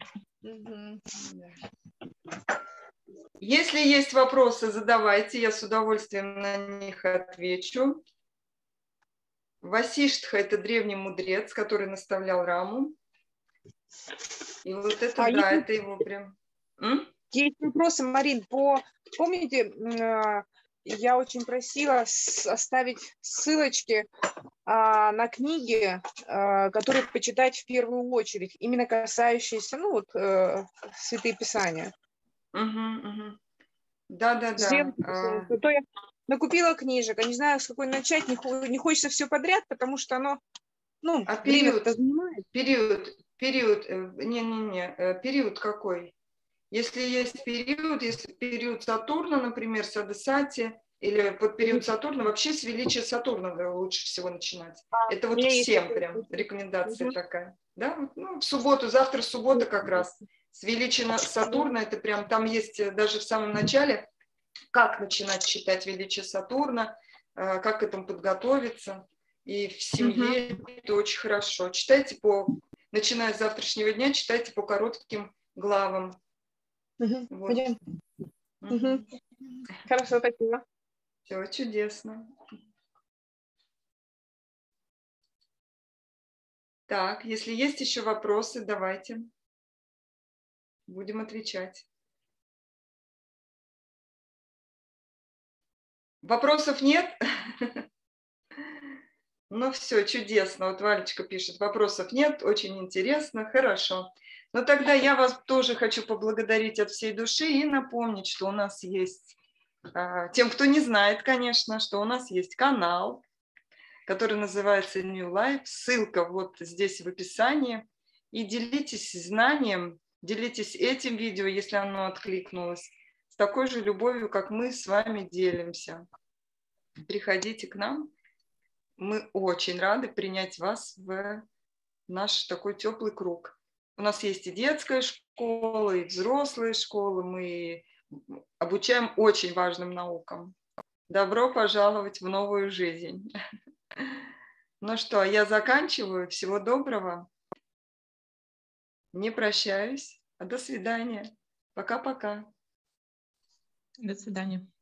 S1: Если есть вопросы, задавайте, я с удовольствием на них отвечу. Васиштха – это древний мудрец, который наставлял Раму. И вот это, это его прям...
S4: Есть вопросы, Марин, помните, я очень просила оставить ссылочки на книги, которые почитать в первую очередь, именно касающиеся, Святые Писания.
S1: Да.
S4: То я накупила книжек, а не знаю, с какой начать, не хочется все подряд, потому что оно, время-то занимает.
S1: Период какой? Если есть период Сатурна, например, Садесати, или под период Сатурна, вообще с величия Сатурна лучше всего начинать. Это вот всем прям рекомендация такая. Да? В субботу, завтра суббота как раз. С величия Сатурна, это прям, там есть даже в самом начале, как начинать читать величие Сатурна, как к этому подготовиться. И в семье это очень хорошо. Читайте начиная с завтрашнего дня, читайте по коротким главам. Вот.
S4: Хорошо, спасибо.
S1: Все чудесно. Так, если есть еще вопросы, давайте. Будем отвечать. Вопросов нет? Ну все, чудесно. Вот Валечка пишет, вопросов нет, очень интересно, хорошо. Но тогда я вас тоже хочу поблагодарить от всей души и напомнить, что у нас есть, тем, кто не знает, конечно, что у нас есть канал, который называется New Life. Ссылка вот здесь в описании. И делитесь знанием, делитесь этим видео, если оно откликнулось, с такой же любовью, как мы с вами делимся. Приходите к нам. мы очень рады принять вас в наш такой теплый круг. У нас есть и детская школа, и взрослая школа. Мы обучаем очень важным наукам. Добро пожаловать в новую жизнь. Ну что, я заканчиваю. Всего доброго. Не прощаюсь. До свидания. Пока-пока.
S3: До свидания.